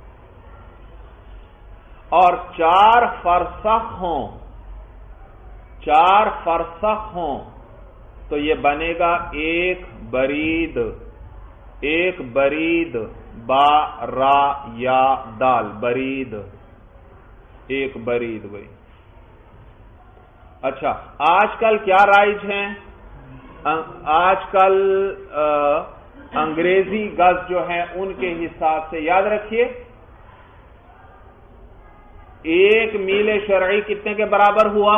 اور چار فرسخ ہوں، چار فرسخ ہوں تو یہ بنے گا ایک برید. ایک برید. با را یا دال برید. ایک برید. بھائی اچھا آج کل کیا رائج ہیں؟ آج کل انگریزی گز جو ہیں ان کے حساب سے یاد رکھیے ایک میل شرعی کتنے کے برابر ہوا؟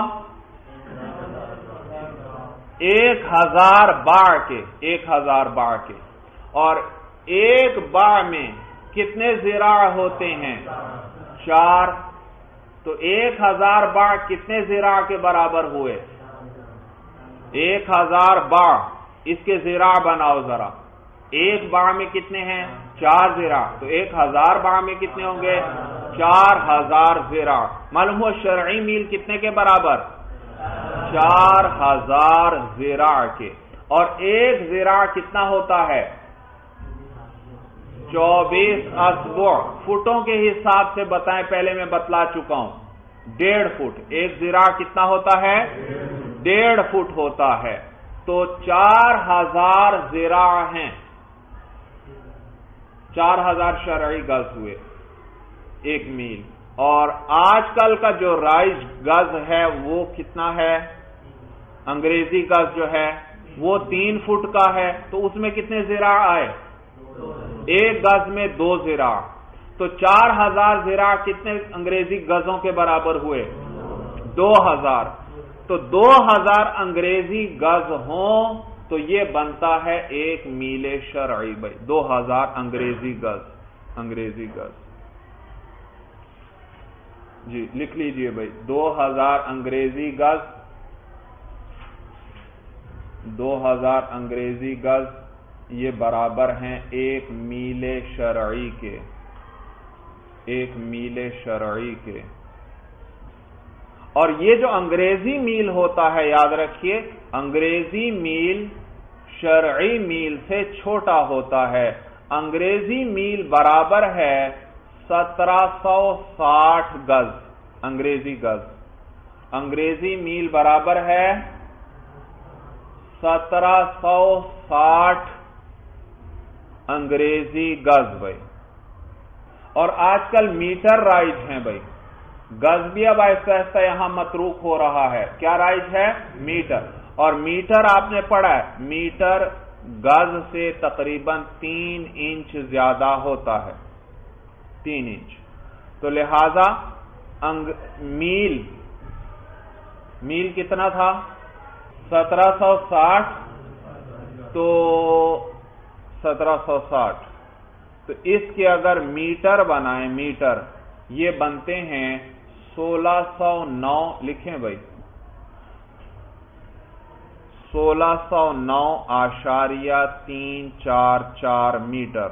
ایک ہزار باع کے. ایک ہزار باع کے. اور ایک باع میں کتنے ذراع ہوتے ہیں؟ چار. تو ایک ہزار باع کتنے ذراع کے برابر ہوئے؟ ایک ہزار باع. اس کے ذراع بناؤ ذرا. ایک باع میں کتنے ہیں؟ چار ذراع. تو ایک ہزار باع میں کتنے ہوں گے؟ چار ہزار ذراع. معلوم ہو شرعی میل کتنے کے برابر؟ چار ہزار ذراع کے. اور ایک ذراع کتنا ہوتا ہے؟ چوبیس اسبوع. فٹوں کے حساب سے بتائیں، پہلے میں بتلا چکا ہوں. ڈیڑھ فٹ. ایک ذراع کتنا ہوتا ہے؟ ڈیڑھ فٹ ہوتا ہے. تو چار ہزار ذراع ہیں. چار ہزار شرعی گز ہوئے ایک میل. اور آج کل کا جو رائج گز ہے وہ کتنا ہے؟ انگریزی گز جو ہے وہ تین فٹ کا ہے. تو اس میں کتنے ذراع آئے؟ ایک گز میں دو ذراع. تو چار ہزار ذراع کتنے انگریزی گزوں کے برابر ہوئے؟ دو ہزار. تو دو ہزار انگریزی گز ہوں تو یہ بنتا ہے ایک میل شرعی. بھائی دو ہزار انگریزی گز. انگریزی گز جی لکھ لیجئے بھائی. دو ہزار انگریزی گز. دو ہزار انگریزی گز یہ برابر ہیں ایک میل شرعی کے. ایک میل شرعی کے. اور یہ جو انگریزی میل ہوتا ہے یاد رکھیے انگریزی میل شرعی میل سے چھوٹا ہوتا ہے. انگریزی میل برابر ہے سترہ سو ساٹھ گز انگریزی گز. انگریزی میل برابر ہے سترہ سو ساٹھ انگریزی گز بھائی. اور آج کل میٹر رائج ہیں بھائی. گز بھی اب آہستہ آہستہ یہاں متروک ہو رہا ہے. کیا رائج ہے؟ میٹر. اور میٹر آپ نے پڑھا ہے میٹر گز سے تقریباً تین انچ زیادہ ہوتا ہے. تین انچ. تو لہذا انگ میل میل کتنا تھا؟ سترہ سو ساٹھ. تو سترہ سو ساٹھ تو اس کے اگر میٹر بنائیں میٹر یہ بنتے ہیں سولہ سو نو. لکھیں بھائی سولہ سو نو آشاریہ تین چار چار میٹر.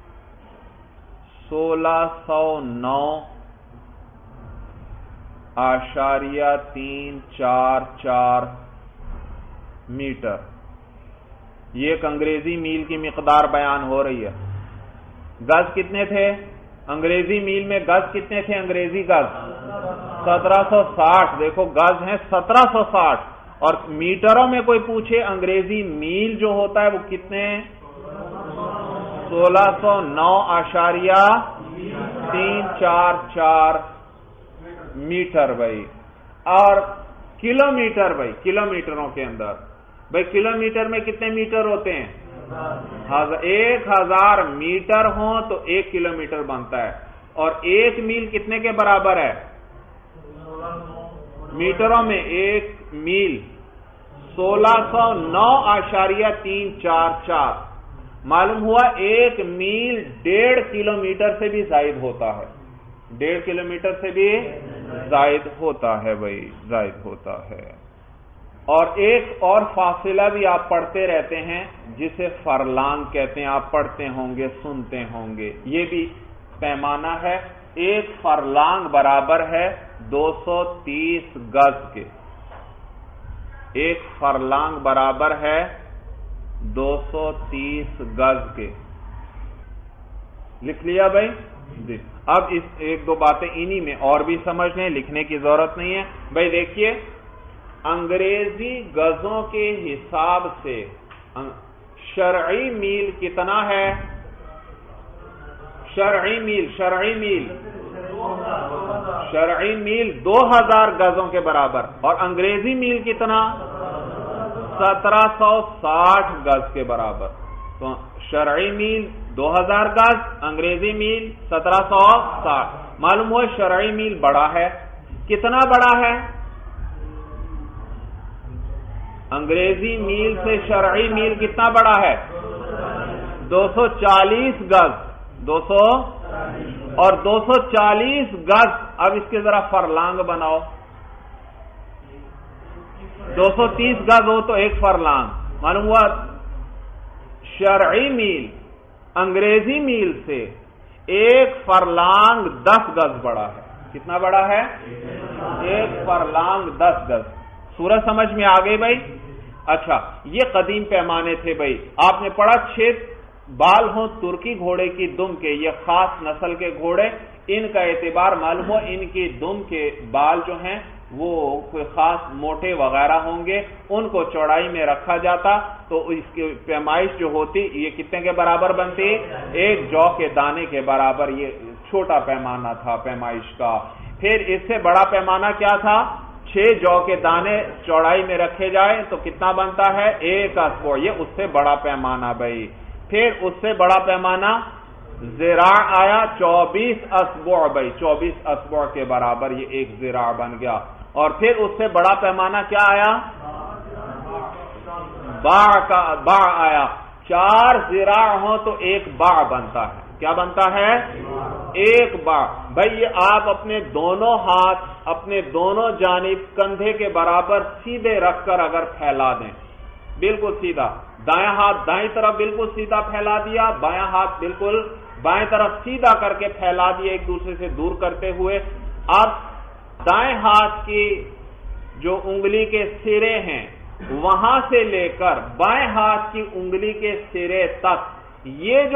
سولہ سو نو آشاریہ تین چار چار میٹر. یہ ایک انگریزی میل کی مقدار بیان ہو رہی ہے. گز کتنے تھے انگریزی میل میں؟ گز کتنے تھے انگریزی گز؟ سترہ سو ساٹھ. دیکھو گز ہیں سترہ سو ساٹھ اور میٹروں میں کوئی پوچھے انگریزی میل جو ہوتا ہے وہ کتنے؟ سولہ سو نو آشاریہ تین چار چار میٹر بھائی. اور کلو میٹر بھائی کلو میٹروں کے اندر بھائی کلو میٹر میں کتنے میٹر ہوتے ہیں؟ ایک ہزار میٹر ہوں تو ایک کلو میٹر بنتا ہے. اور ایک میل کتنے کے برابر ہے میٹروں میں؟ ایک میل سولہ سو نو آشاریہ تین چار چار. معلوم ہوا ایک میل ڈیڑھ کلو میٹر سے بھی زائد ہوتا ہے. ڈیڑھ کلو میٹر سے بھی زائد ہوتا ہے بھائی زائد ہوتا ہے. اور ایک اور فاصلہ بھی آپ پڑھتے رہتے ہیں جسے فرلانگ کہتے ہیں. آپ پڑھتے ہوں گے سنتے ہوں گے. یہ بھی پیمانہ ہے. ایک فرلانگ برابر ہے دو سو تیس گز کے. ایک فرلانگ برابر ہے دو سو تیس گز کے. لکھ لیا بھائی جی. اب اس ایک دو باتیں انہی میں اور بھی سمجھ لیں, لکھنے کی ضرورت نہیں ہے بھائی. دیکھیے انگریزی گزوں کے حساب سے شرعی میل کتنا ہے؟ شرعی میل شرعی میل شرعی میل دو ہزار گزوں کے برابر. اور انگریزی میل کتنا؟ سترہ سو ساٹھ گز کے برابر. تو شرعی میل دو ہزار گز, انگریزی میل سترہ سو ساٹھ. معلوم ہو شرعی میل بڑا ہے. کتنا بڑا ہے؟ انگریزی میل سے شرعی میل کتنا بڑا ہے؟ دو سو چالیس گز. دو سو اور دو سو چالیس گز. اب اس کے ذرا فرلانگ بناؤ. دو سو تیس گز ہو تو ایک فرلانگ. معلوم ہوا شرعی میل انگریزی میل سے ایک فرلانگ دس گز بڑا ہے. کتنا بڑا ہے؟ ایک فرلانگ دس گز. سورج سمجھ میں آ گئی بھائی؟ اچھا, یہ قدیم پیمانے تھے بھائی. آپ نے پڑھا چھ بال ہوں ترکی گھوڑے کی دم کے, یہ خاص نسل کے گھوڑے, ان کا اعتبار معلوم ہو ان کی دم کے بال جو ہیں وہ کوئی خاص موٹے وغیرہ ہوں گے, ان کو چوڑائی میں رکھا جاتا تو اس کی پیمائش جو ہوتی یہ کتنے کے برابر بنتی؟ ایک جو کے دانے کے برابر. یہ چھوٹا پیمانہ تھا پیمائش کا. پھر اس سے بڑا پیمانہ کیا تھا؟ چھ جو کے دانے چوڑائی میں رکھے جائیں تو کتنا بنتا ہے؟ ایک اسبوع. یہ اس سے بڑا پیمانہ بھائی. پھر اس سے بڑا پیمانہ ذراع آیا, چوبیس اسبوع بھائی. چوبیس اسبوع کے برابر یہ ایک ذراع بن گیا. اور پھر اس سے بڑا پیمانہ کیا آیا؟ باع کا باع آیا. چار ذراع ہوں تو ایک باع بنتا ہے. کیا بنتا ہے؟ ایک باع. بھائی یہ آپ اپنے دونوں ہاتھ اپنے دونوں جانب کندھے کے برابر سیدھے رکھ کر اگر پھیلا دیں, بالکل سیدھا, دائیں ہاتھ دائیں طرف بالکل سیدھا پھیلا دیا, بایاں ہاتھ بالکل بائیں طرف سیدھا کر کے پھیلا دیا ایک دوسرے سے دور کرتے ہوئے. اب دائیں ہاتھ کی جو انگلی کے سرے ہیں وہاں سے لے کر بائیں ہاتھ کی انگلی کے سرے تک یہ جو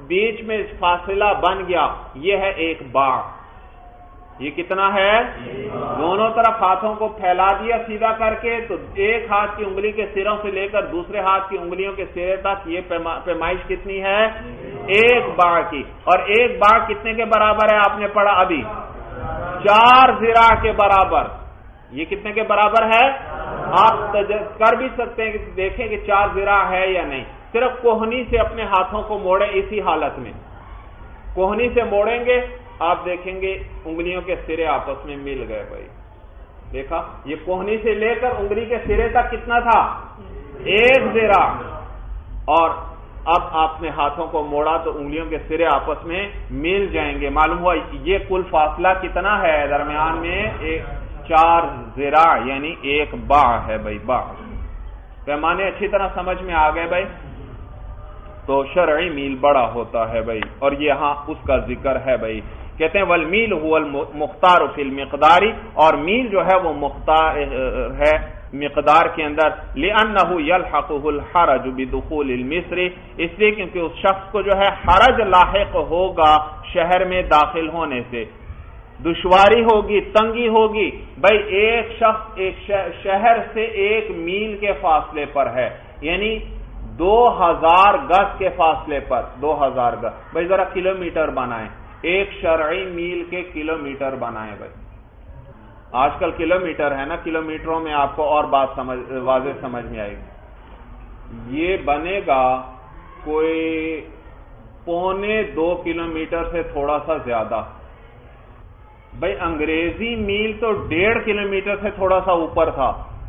بیچ میں فاصلہ بن گیا، یہ ہے ایک باع۔ یہ کتنا ہے؟ دونوں طرف ہاتھوں کو پھیلا دیا سیدھا کر کے، تو ایک ہاتھ کی انگلی کے سروں سے لے کر دوسرے ہاتھ کی انگلیوں کے سرے تک یہ پیمائش کتنی ہے؟ ایک باع کی۔ اور ایک باع کتنے کے برابر ہے؟ آپ نے پڑھا ابھی، چار ذراع کے برابر۔ یہ کتنے کے برابر ہے؟ آپ کر بھی سکتے ہیں کہ دیکھیں کہ چار ذراع ہے یا نہیں، صرف کوہنی سے اپنے ہاتھوں کو موڑیں۔ اسی حالت میں کوہنی سے موڑیں گے، آپ دیکھیں گے انگلیوں کے سرے آپس میں مل گئے۔ بھائی دیکھا، یہ کوہنی سے لے کر انگلی کے سرے تک کتنا تھا؟ ایک ذراع۔ اور اب آپ نے ہاتھوں کو موڑا تو انگلیوں کے سرے آپس میں مل جائیں گے۔ معلوم ہوا یہ کل فاصلہ کتنا ہے درمیان میں؟ ایک چار ذراع، یعنی ایک باع ہے۔ بھائی باع پیمانے اچھی طرح سمجھ میں آ گئے بھائی؟ تو شرعی میل بڑا ہوتا ہے بھائی، اور یہاں اس کا ذکر ہے بھائی۔ کہتے ہیں والمیل هو المختار فی المقدار، اور میل جو ہے وہ مختار ہے مقدار کے اندر، لأنه يلحقه الحرج بدخول المصر، اس لیے کیونکہ اس شخص کو جو ہے حرج لاحق ہوگا شہر میں داخل ہونے سے، دشواری ہوگی، تنگی ہوگی۔ بھائی ایک شخص ایک شہر سے ایک میل کے فاصلے پر ہے، یعنی دو ہزار گز کے فاصلے پر، دو ہزار گز۔ بھائی ذرا کلومیٹر بنائیں، ایک شرعی میل کے کلومیٹر بنائیں بھائی۔ آج کل کلومیٹر ہے نا، کلومیٹروں میں آپ کو اور بات سمجھ واضح سمجھ میں آئے گی۔ یہ بنے گا کوئی پونے دو کلومیٹر سے تھوڑا سا زیادہ۔ بھائی انگریزی میل تو ڈیڑھ کلومیٹر سے تھوڑا سا اوپر تھا،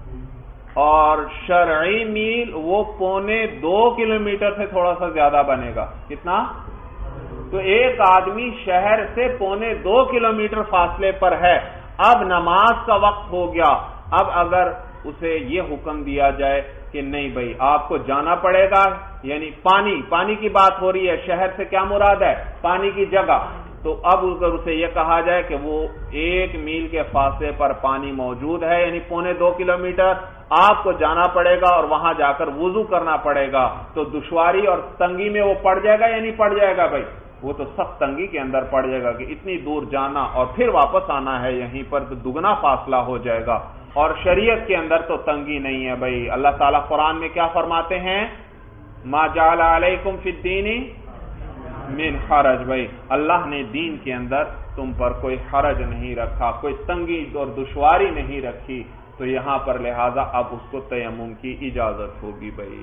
اور شرعی میل وہ پونے دو کلومیٹر سے تھوڑا سا زیادہ بنے گا۔ کتنا؟ تو ایک آدمی شہر سے پونے دو کلومیٹر فاصلے پر ہے، اب نماز کا وقت ہو گیا۔ اب اگر اسے یہ حکم دیا جائے کہ نہیں بھائی آپ کو جانا پڑے گا، یعنی پانی پانی کی بات ہو رہی ہے، شہر سے کیا مراد ہے؟ پانی کی جگہ۔ تو اب اگر اسے یہ کہا جائے کہ وہ ایک میل کے فاصلے پر پانی موجود ہے، یعنی پونے دو کلومیٹر، آپ کو جانا پڑے گا اور وہاں جا کر وضو کرنا پڑے گا، تو دشواری اور تنگی میں وہ پڑ جائے گا یا نہیں پڑ جائے گا؟ بھائی وہ تو سخت تنگی کے اندر پڑ جائے گا کہ اتنی دور جانا اور پھر واپس آنا ہے، یہیں پر تو دگنا فاصلہ ہو جائے گا۔ اور شریعت کے اندر تو تنگی نہیں ہے بھائی۔ اللہ تعالیٰ قرآن میں کیا فرماتے ہیں؟ ما جعل علیکم فی الدین من حرج۔ بھائی اللہ نے دین کے اندر تم پر کوئی حرج نہیں رکھا، کوئی تنگی اور دشواری نہیں رکھی، تو یہاں پر لہذا اب اس کو تیمم کی اجازت ہوگی بھائی۔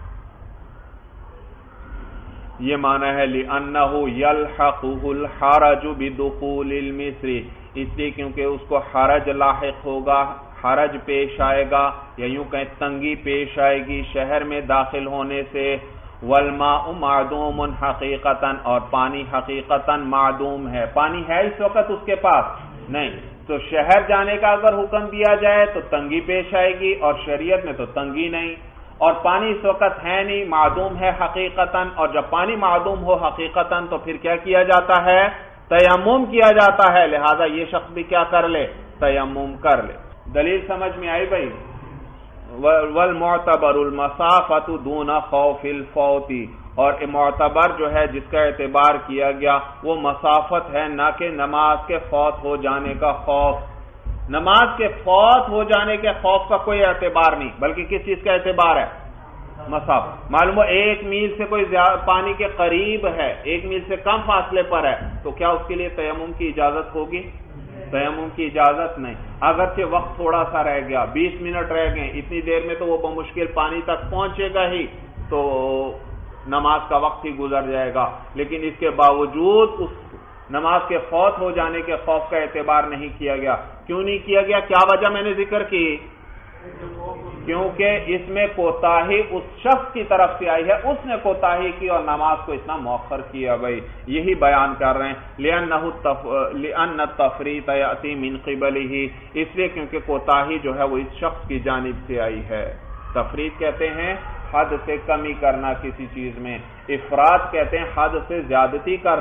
یہ معنی ہے لِأَنَّهُ يَلْحَقُهُ الْحَرَجُ بِدُخُولِ الْمِصْرِ، اس لیے کیونکہ اس کو حرج لاحق ہوگا، حرج پیش آئے گا، یا یوں کہیں تنگی پیش آئے گی شہر میں داخل ہونے سے۔ وَالْمَاءُ مَعْدُومٌ حَقِيقَةً، اور پانی حقیقتاً معدوم ہے، پانی ہے اس وقت اس کے پاس نہیں، تو شہر جانے کا اگر حکم دیا جائے تو تنگی پیش آئے گی، اور شریعت میں تو تنگی نہیں، اور پانی اس وقت ہے نہیں، معدوم ہے حقیقتاً، اور جب پانی معدوم ہو حقیقتاً تو پھر کیا کیا جاتا ہے؟ تیمم کیا جاتا ہے، لہذا یہ شخص بھی کیا کر لے؟ تیمم کر لے۔ دلیل سمجھ میں آئی بھائی؟ والمعتبر المسافت دون خوف الفوت، اور معتبر جو ہے جس کا اعتبار کیا گیا وہ مسافت ہے، نہ کہ نماز کے فوت ہو جانے کا خوف۔ نماز کے فوت ہو جانے کے خوف کا کوئی اعتبار نہیں، بلکہ کس چیز کا اعتبار ہے؟ مسافت۔ معلوم ہو ایک میل سے کوئی پانی کے قریب ہے، ایک میل سے کم فاصلے پر ہے، تو کیا اس کے لیے تیمم کی اجازت ہوگی؟ تیمم کی اجازت نہیں۔ اگرچہ وقت تھوڑا سا رہ گیا، بیس منٹ رہ گئے، اتنی دیر میں تو وہ بمشکل پانی تک پہنچے گا ہی، تو نماز کا وقت ہی گزر جائے گا، لیکن اس کے باوجود اس نماز کے فوت ہو جانے کے خوف کا اعتبار نہیں کیا گیا۔ کیوں نہیں کیا گیا؟ کیا وجہ میں نے ذکر کی؟ کیونکہ اس میں کوتاہی اس شخص کی طرف سے آئی ہے، اس نے کوتاہی کی اور نماز کو اتنا مؤخر کیا بھائی، یہی بیان کر رہے ہیں۔ لِأَنَّ التَّفْرِيطَ يَأْتِي مِنْ قِبَلِهِ، اس لیے کیونکہ کوتاہی جو ہے وہ اس شخص کی جانب سے آئی ہے۔ تفریط کہتے ہیں حد سے کمی کرنا کسی چیز میں، افراد کہتے ہیں حد سے زیادتی کرنا،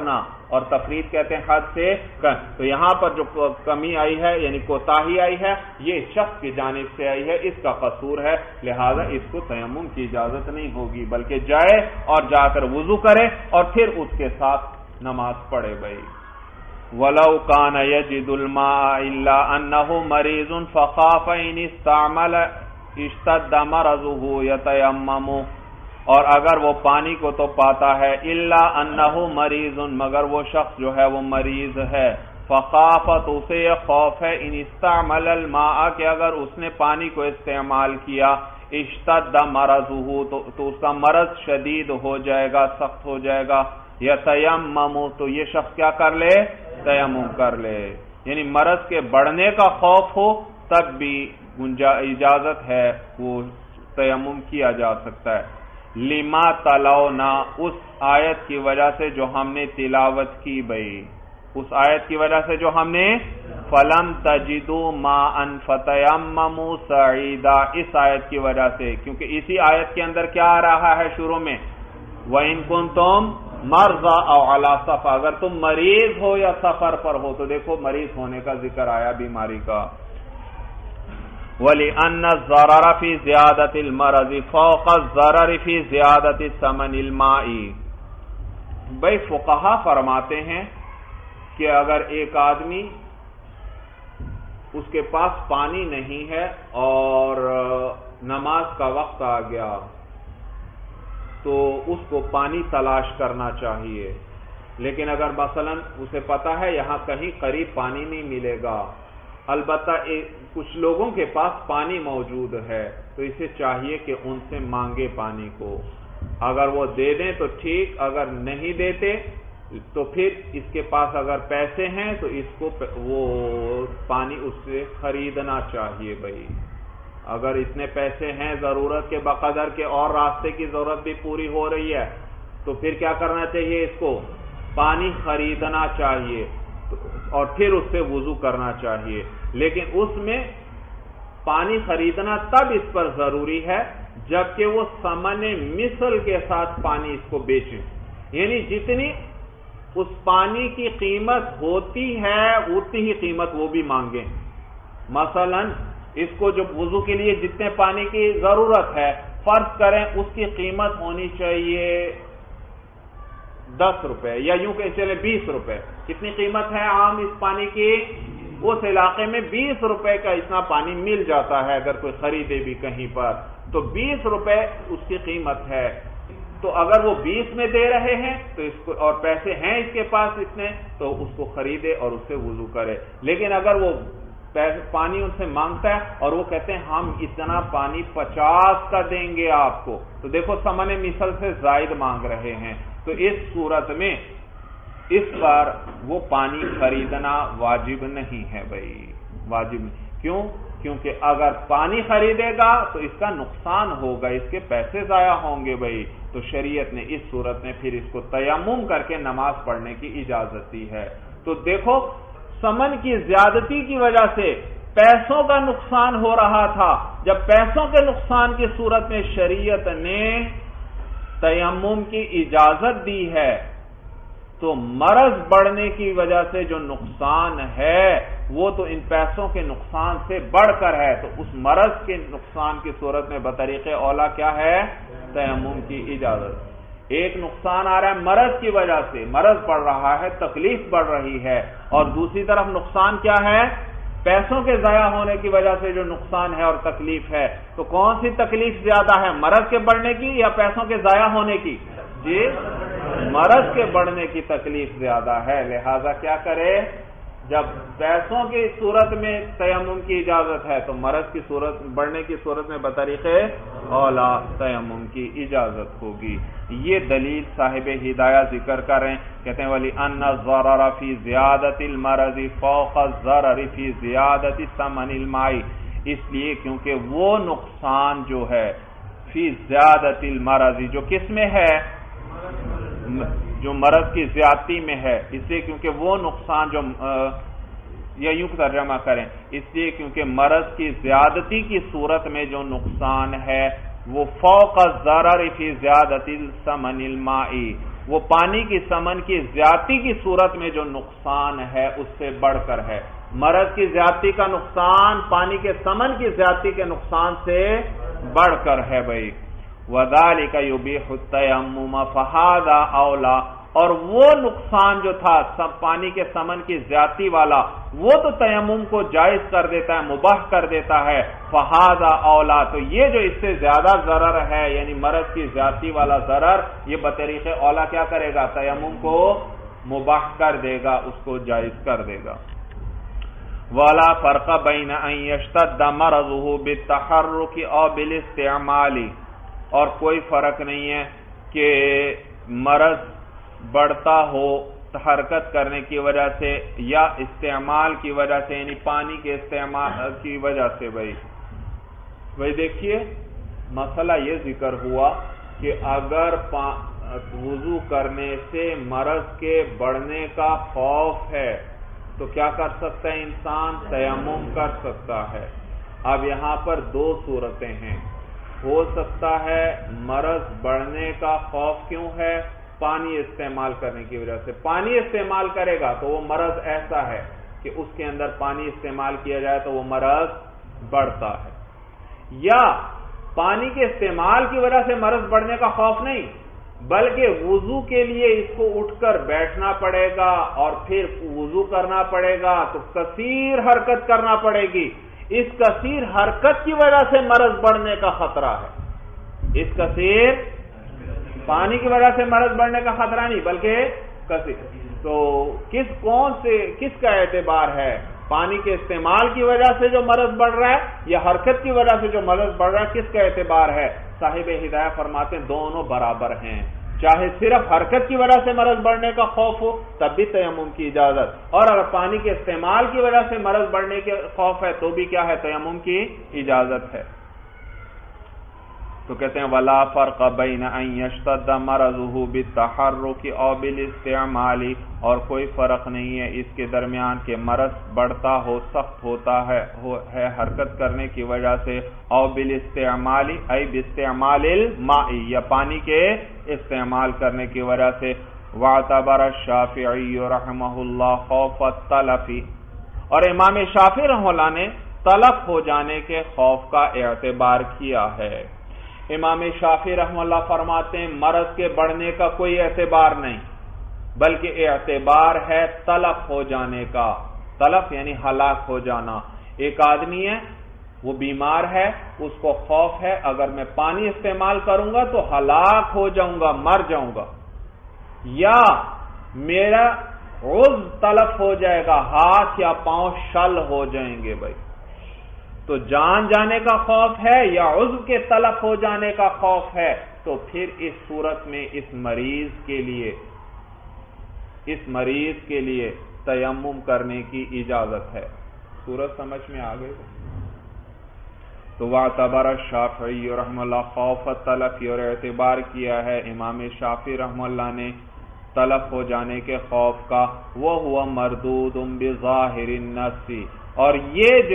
اور تفرید کہتے ہیں حد سے کم. تو یہاں پر جو کمی آئی ہے یعنی کوتاہی آئی ہے یہ شخص کی جانب سے آئی ہے, اس کا قصور ہے, لہذا اس کو تیمم کی اجازت نہیں ہوگی بلکہ جائے اور جا کر وضو کرے اور پھر اس کے ساتھ نماز پڑھے. بھائی وَلَوْ كَانَ يَجِدُ الْمَاءَ إِلَّا أَنَّهُ مَرِيضٌ فَخَافَ إِنِ اسْتَعْمَلَ اشْتَدَّ مَرَضُهُ يَتَيَمَّمُ, اور اگر وہ پانی کو تو پاتا ہے إِلَّا أَنَّهُ مَرِيضٌ مگر وہ شخص جو ہے وہ مریض ہے, فَخَافَ تو اسے یہ خوف ہے إِنِ اسْتَعْمَلَ الْمَاءَ کہ اگر اس نے پانی کو استعمال کیا اشتد مرضه تو, تو اس کا مرض شدید ہو جائے گا, سخت ہو جائے گا, یتیمم تو یہ شخص کیا کر لے تیمم کر لے. یعنی مرض کے بڑھنے کا خوف ہو تب بھی اجازت ہے وہ تیمم کیا جا سکتا ہے. لما تلونا اس آیت کی وجہ سے جو ہم نے تلاوت کی, بھائی اس آیت کی وجہ سے جو ہم نے فلم تجدوا ماء فتیمموا صعیدا اس آیت کی وجہ سے, کیونکہ اسی آیت کے اندر کیا آ رہا ہے شروع میں وَإِن كُنتُمْ مَرْضَىٰ أَوْ عَلَىٰ سَفَرٍ, اگر تم مریض ہو یا سفر پر ہو, تو دیکھو مریض ہونے کا ذکر آیا بیماری کا. وَلِأَنَّ الضَّرَرَ فِي زِيَادَةِ الْمَرَضِ فَوْقَ الضَّرَرِ فِي زِيَادَةِ ثَمَنِ الْمَاءِ. بھائی فقہا فرماتے ہیں کہ اگر ایک آدمی اس کے پاس پانی نہیں ہے اور نماز کا وقت آ گیا تو اس کو پانی تلاش کرنا چاہیے, لیکن اگر مثلا اسے پتا ہے یہاں کہیں قریب پانی نہیں ملے گا, البتہ کچھ لوگوں کے پاس پانی موجود ہے تو اسے چاہیے کہ ان سے مانگے پانی کو, اگر وہ دے دیں تو ٹھیک, اگر نہیں دیتے تو پھر اس کے پاس اگر پیسے ہیں تو اس کو وہ پانی اس سے خریدنا چاہیے. بھائی اگر اتنے پیسے ہیں ضرورت کے بقدر کے اور راستے کی ضرورت بھی پوری ہو رہی ہے تو پھر کیا کرنا چاہیے, اس کو پانی خریدنا چاہیے اور پھر اس سے وضو کرنا چاہیے. لیکن اس میں پانی خریدنا تب اس پر ضروری ہے جبکہ وہ ثمن مثل کے ساتھ پانی اس کو بیچے, یعنی جتنی اس پانی کی قیمت ہوتی ہے اتنی ہی قیمت وہ بھی مانگیں. مثلا اس کو جو وضو کے لیے جتنے پانی کی ضرورت ہے فرض کریں اس کی قیمت ہونی چاہیے دس روپے یا یوں کہ چلے بیس روپے. کتنی قیمت ہے عام اس پانی کی, اس علاقے میں بیس روپے کا اتنا پانی مل جاتا ہے اگر کوئی خریدے بھی کہیں پر, تو بیس روپے اس کی قیمت ہے. تو اگر وہ بیس میں دے رہے ہیں تو اس کو اور پیسے ہیں اس کے پاس اتنے تو اس کو خریدے اور اس سے وضو کرے. لیکن اگر وہ پانی ان سے مانگتا ہے اور وہ کہتے ہیں ہم اتنا پانی پچاس کا دیں گے آپ کو, تو دیکھو ثمن مثل سے زائد مانگ رہے ہیں, تو اس صورت میں اس پر وہ پانی خریدنا واجب نہیں ہے. بھائی واجب نہیں, کیوں؟ کیونکہ اگر پانی خریدے گا تو اس کا نقصان ہوگا, اس کے پیسے ضائع ہوں گے. بھائی تو شریعت نے اس صورت میں پھر اس کو تیمم کر کے نماز پڑھنے کی اجازت دی ہے. تو دیکھو ثمن کی زیادتی کی وجہ سے پیسوں کا نقصان ہو رہا تھا, جب پیسوں کے نقصان کی صورت میں شریعت نے تیمم کی اجازت دی ہے تو مرض بڑھنے کی وجہ سے جو نقصان ہے وہ تو ان پیسوں کے نقصان سے بڑھ کر ہے, تو اس مرض کے نقصان کی صورت میں بطریق اولا کیا ہے تیمم کی اجازت. ایک نقصان آ رہا ہے مرض کی وجہ سے, مرض بڑھ رہا ہے, تکلیف بڑھ رہی ہے, اور دوسری طرف نقصان کیا ہے پیسوں کے ضائع ہونے کی وجہ سے جو نقصان ہے اور تکلیف ہے. تو کون سی تکلیف زیادہ ہے, مرض کے بڑھنے کی یا پیسوں کے ضائع ہونے کی؟ جی مرض کے بڑھنے کی تکلیف زیادہ ہے. لہذا کیا کرے, جب پیسوں کی صورت میں تیمم کی اجازت ہے تو مرض کی صورت بڑھنے کی صورت میں بطریق اولا تیمم کی اجازت ہوگی. یہ دلیل صاحب ہدایہ ذکر کر رہے ہیں, کہتے ہیں ولی ان الضرر فی زیادت المرض فوق الضرر فی زیادت ثمن الماء, اس لیے کیونکہ وہ نقصان جو ہے فی زیادت المرض جو کس میں ہے, جو مرض کی زیادتی میں ہے, اس لیے کیونکہ وہ نقصان جو یا یوں ترجمہ کریں اس لیے کیونکہ مرض کی زیادتی کی صورت میں جو نقصان ہے وہ فوق الضرر فی زیادت ثمن الماء, وہ پانی کی سمن کی زیادتی کی صورت میں جو نقصان ہے اس سے بڑھ کر ہے. مرض کی زیادتی کا نقصان پانی کے سمن کی زیادتی کے نقصان سے بڑھ کر ہے بھائی. وَذَلِكَ يُبِيحُ التَّيَمُّمَ فَهَذَا أَوْلَى، اور وہ نقصان جو تھا سب پانی کے سمن کی زیادتی والا وہ تو تیمم کو جائز کر دیتا ہے، مباح کر دیتا ہے. فَهَذَا أَوْلَى، تو یہ جو اس سے زیادہ ضرر ہے یعنی مرض کی زیادتی والا ضرر، یہ بطریق اولا کیا کرے گا؟ تیمم کو مباح کر دے گا، اس کو جائز کر دے گا. وَلَا فَرْقَ بَيْنَ أَن يَشْتَدَّ مَرَضُهُ بِالتَّحَرُّكِ أَوْ بِالِاسْتِعْمَالِ، اور کوئی فرق نہیں ہے کہ مرض بڑھتا ہو حرکت کرنے کی وجہ سے یا استعمال کی وجہ سے، یعنی پانی کے استعمال کی وجہ سے. بھائی بھائی دیکھیے مسئلہ یہ ذکر ہوا کہ اگر وضو کرنے سے مرض کے بڑھنے کا خوف ہے تو کیا کر سکتا ہے انسان؟ تیمم کر سکتا ہے. اب یہاں پر دو صورتیں ہیں. ہو سکتا ہے مرض بڑھنے کا خوف کیوں ہے؟ پانی استعمال کرنے کی وجہ سے. پانی استعمال کرے گا تو وہ مرض ایسا ہے کہ اس کے اندر پانی استعمال کیا جائے تو وہ مرض بڑھتا ہے. یا پانی کے استعمال کی وجہ سے مرض بڑھنے کا خوف نہیں، بلکہ وضو کے لیے اس کو اٹھ کر بیٹھنا پڑے گا اور پھر وضو کرنا پڑے گا تو کثیر حرکت کرنا پڑے گی. اس کثیر حرکت کی وجہ سے مرض بڑھنے کا خطرہ ہے. اس کثیر پانی کی وجہ سے مرض بڑھنے کا خطرہ نہیں بلکہ کثیر. تو کس کون سے کس کا اعتبار ہے؟ پانی کے استعمال کی وجہ سے جو مرض بڑھ رہا ہے یا حرکت کی وجہ سے جو مرض بڑھ رہا ہے، کس کا اعتبار ہے؟ صاحب ہدایہ فرماتے ہیں دونوں برابر ہیں. چاہے صرف حرکت کی وجہ سے مرض بڑھنے کا خوف ہو تب بھی تیمم کی اجازت، اور اگر پانی کے استعمال کی وجہ سے مرض بڑھنے کے خوف ہے تو بھی کیا ہے؟ تیمم کی اجازت ہے. تو کہتے ہیں وَلَا فَرْقَ بَيْنَ أَن يَشْتَدَّ مَرَضُهُ بِالتَّحَرُّكِ أَوْ بِالِاسْتِعْمَالِ، اور کوئی فرق نہیں ہے اس کے درمیان کہ مرض بڑھتا ہو، سخت ہوتا ہے ہے حرکت کرنے کی وجہ سے، أَوْ بِالِاسْتِعْمَالِ أي بِاسْتِعْمَالِ الْمَاءِ، یا پانی کے استعمال کرنے کی وجہ سے. وَاعْتَبَرَ الشَّافِعِيُّ رَحْمَهُ اللَّهُ خَوْفَ التَّلَفِ، اور امام شافعی رحمہ اللہ نے تلف ہو جانے کے خوف کا اعتبار کیا ہے. امام شافعی رحمہ اللہ فرماتے ہیں مرض کے بڑھنے کا کوئی اعتبار نہیں بلکہ اعتبار ہے تلف ہو جانے کا. تلف یعنی ہلاک ہو جانا. ایک آدمی ہے وہ بیمار ہے، اس کو خوف ہے اگر میں پانی استعمال کروں گا تو ہلاک ہو جاؤں گا، مر جاؤں گا، یا میرا عضو تلف ہو جائے گا، ہاتھ یا پاؤں شل ہو جائیں گے. بھائی تو جان جانے کا خوف ہے یا عضو کے تلف ہو جانے کا خوف ہے، تو پھر اس صورت میں اس مریض کے لیے اس مریض کے لیے تیمم کرنے کی اجازت ہے. صورت سمجھ میں آ گئی؟ تو وَاعْتَبَرَ الشَّافِعِيُّ رحمہ اللہ خَوْفَ التَّلَفِ، اور اعتبار کیا ہے امام شافعی رحمہ اللہ نے تلف ہو جانے کے خوف کا. وَهُوَ مَرْدُودٌ بِظَاهِرِ النَّصِّ، اور یہ جو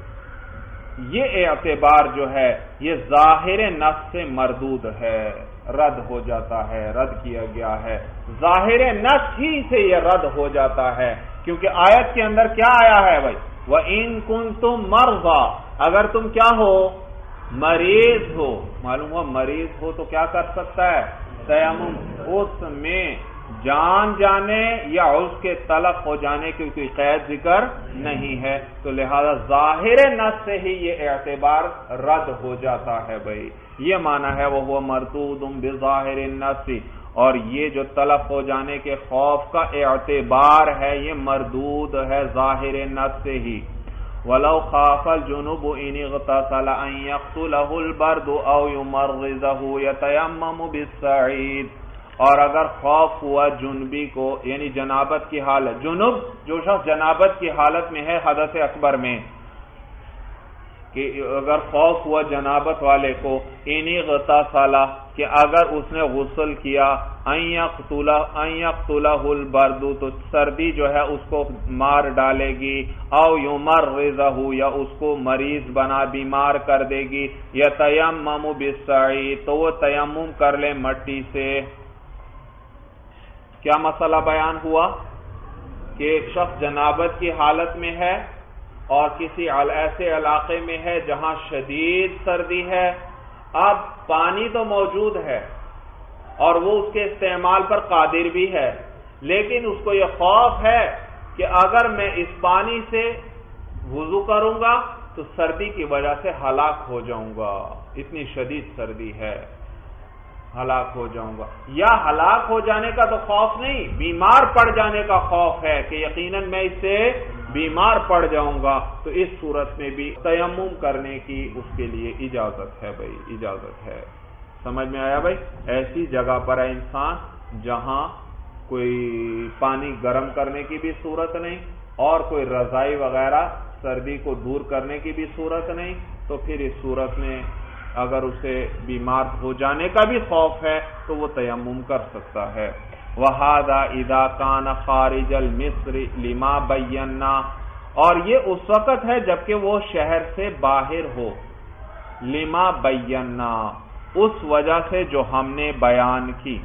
یہ اعتبار جو ہے یہ ظاہر نص سے مردود ہے، رد ہو جاتا ہے، رد کیا گیا ہے. ظاہر نص ہی سے یہ رد ہو جاتا ہے کیونکہ آیت کے اندر کیا آیا ہے بھائی؟ وَإِن كُنتُم مَرْضَىٰ، اگر تم کیا ہو؟ مریض ہو. معلوم ہوا مریض ہو تو کیا کر سکتا ہے؟ تیمم. اس میں جان جانے یا عضو کے تلف ہو جانے کی کوئی قید ذکر نہیں ہے، تو لہذا ظاہر نص سے ہی یہ اعتبار رد ہو جاتا ہے. بھائی یہ معنی ہے وہ مردود بظاہر النص، اور یہ جو تلف ہو جانے کے خوف کا اعتبار ہے یہ مردود ہے ظاہر نص سے ہی. وَلَوْ خَافَ الْجُنُوبُ إِنِ اغْتَسَلَ أَن يَقْتُلَهُ الْبَرْدُ أَوْ يُمَرِّضَهُ يَتَيَمَّمُ بِالصَّعِيدِ، اور اگر خوف ہوا جنبی کو یعنی جنابت کی حالت، جنوب جو شخص جنابت کی حالت میں ہے حدث اکبر میں، کہ اگر خوف ہوا جنابت والے کو انی غتسل کہ اگر اس نے غسل کیا، ان یقتلہ البرد تو سردی جو ہے اس کو مار ڈالے گی، او یمرضہ یا اس کو مریض بنا بیمار کر دے گی، یتیمم بالصعید تو وہ تیمم کر لے مٹی سے. کیا مسئلہ بیان ہوا کہ ایک شخص جنابت کی حالت میں ہے اور کسی ایسے علاقے میں ہے جہاں شدید سردی ہے. اب پانی تو موجود ہے اور وہ اس کے استعمال پر قادر بھی ہے، لیکن اس کو یہ خوف ہے کہ اگر میں اس پانی سے وضو کروں گا تو سردی کی وجہ سے ہلاک ہو جاؤں گا، اتنی شدید سردی ہے، ہلاک ہو جاؤں گا. یا ہلاک ہو جانے کا تو خوف نہیں، بیمار پڑ جانے کا خوف ہے کہ یقیناً میں اس سے بیمار پڑ جاؤں گا. تو اس صورت میں بھی تیمم کرنے کی اس کے لیے اجازت ہے بھائی، اجازت ہے. سمجھ میں آیا بھائی؟ ایسی جگہ پر ہے انسان جہاں کوئی پانی گرم کرنے کی بھی صورت نہیں اور کوئی رضائی وغیرہ سردی کو دور کرنے کی بھی صورت نہیں، تو پھر اس صورت میں اگر اسے بیمار ہو جانے کا بھی خوف ہے تو وہ تیمم کر سکتا ہے. وَهَذَا إِذَا كَانَ خَارِجَ الْمِصْرِ لِمَا بَيَّنَّا، اور یہ اس وقت ہے جبکہ وہ شہر سے باہر ہو، لِمَا بَيَّنَّا، اس وجہ سے جو ہم نے بیان کی،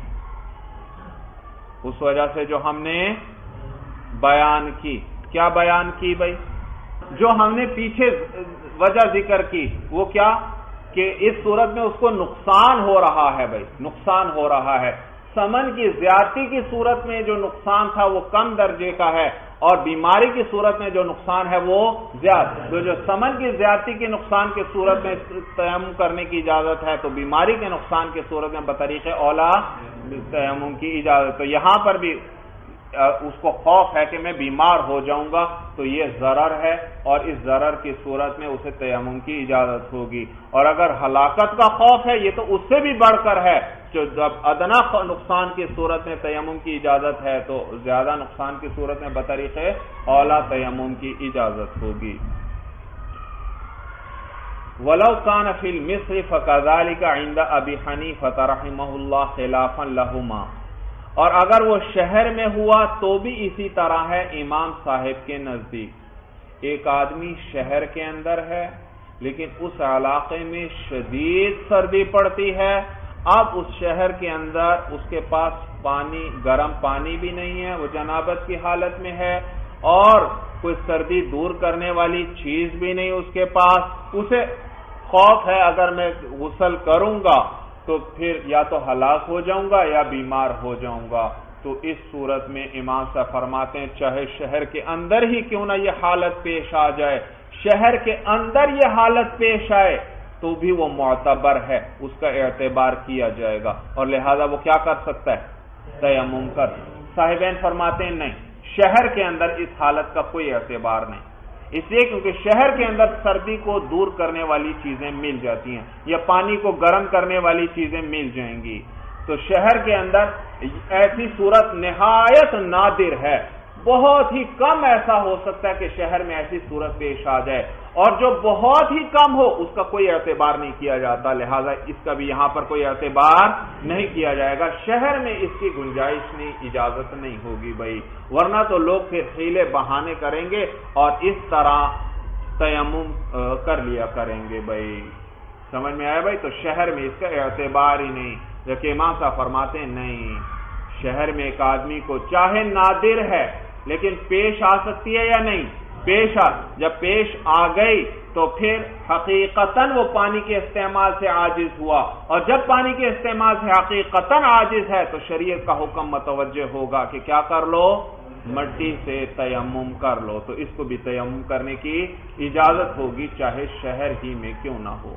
اس وجہ سے جو ہم نے بیان کی. کیا بیان کی بھائی؟ جو ہم نے پیچھے وجہ ذکر کی وہ کیا کہ اس صورت میں اس کو نقصان ہو رہا ہے بھائی، نقصان ہو رہا ہے. سمن کی زیادتی کی صورت میں جو نقصان تھا وہ کم درجے کا ہے اور بیماری کی صورت میں جو نقصان ہے وہ زیادہ. تو جو سمن کی زیادتی کے نقصان کی صورت میں تیمم کرنے کی اجازت ہے تو بیماری کے نقصان کی صورت میں بطریق اولا تیمم کی اجازت. تو یہاں پر بھی اس کو خوف ہے کہ میں بیمار ہو جاؤں گا تو یہ ضرر ہے اور اس ضرر کی صورت میں اسے تیمم کی اجازت ہوگی. اور اگر ہلاکت کا خوف ہے یہ تو اس سے بھی بڑھ کر ہے، جو جب ادنا نقصان کی صورت میں تیمم کی اجازت ہے تو زیادہ نقصان کی صورت میں بطریق اولا تیمم کی اجازت ہوگی. وَلَوْ كَانَ فِي الْمِصْرِ فَكَذَلِكَ عِنْدَ أَبِي حَنِيفَةَ رَحِمَهُ اللَّهُ خِلَافًا لَهُمَا، اور اگر وہ شہر میں ہوا تو بھی اسی طرح ہے امام صاحب کے نزدیک. ایک آدمی شہر کے اندر ہے لیکن اس علاقے میں شدید سردی پڑتی ہے. اب اس شہر کے اندر اس کے پاس پانی، گرم پانی بھی نہیں ہے، وہ جنابت کی حالت میں ہے اور کوئی سردی دور کرنے والی چیز بھی نہیں اس کے پاس. اسے خوف ہے اگر میں غسل کروں گا تو پھر یا تو ہلاک ہو جاؤں گا یا بیمار ہو جاؤں گا. تو اس صورت میں امام صاحب فرماتے ہیں چاہے شہر کے اندر ہی کیوں نہ یہ حالت پیش آ جائے، شہر کے اندر یہ حالت پیش آئے تو بھی وہ معتبر ہے، اس کا اعتبار کیا جائے گا اور لہذا وہ کیا کر سکتا ہے؟ تیمم کر. صاحبین فرماتے ہیں نہیں، شہر کے اندر اس حالت کا کوئی اعتبار نہیں، اس لیے کیونکہ شہر کے اندر سردی کو دور کرنے والی چیزیں مل جاتی ہیں یا پانی کو گرم کرنے والی چیزیں مل جائیں گی. تو شہر کے اندر ایسی صورت نہایت نادر ہے، بہت ہی کم ایسا ہو سکتا ہے کہ شہر میں ایسی صورت پیش آ جائے اور جو بہت ہی کم ہو اس کا کوئی اعتبار نہیں کیا جاتا، لہذا اس کا بھی یہاں پر کوئی اعتبار نہیں کیا جائے گا. شہر میں اس کی گنجائش نہیں، اجازت نہیں ہوگی بھائی، ورنہ تو لوگ پھر حیلے بہانے کریں گے اور اس طرح تیمم کر لیا کریں گے بھائی. سمجھ میں آیا بھائی؟ تو شہر میں اس کا اعتبار ہی نہیں. جبکہ امام صاحب فرماتے ہیں نہیں، شہر میں ایک آدمی کو چاہے نادر ہے لیکن پیش آ سکتی ہے یا نہیں؟ پیش آ جب پیش آ گئی تو پھر حقیقتاً وہ پانی کے استعمال سے عاجز ہوا، اور جب پانی کے استعمال سے حقیقتاً عاجز ہے تو شریعت کا حکم متوجہ ہوگا کہ کیا کر لو؟ مٹی سے تیمم کر لو. تو اس کو بھی تیمم کرنے کی اجازت ہوگی چاہے شہر ہی میں کیوں نہ ہو.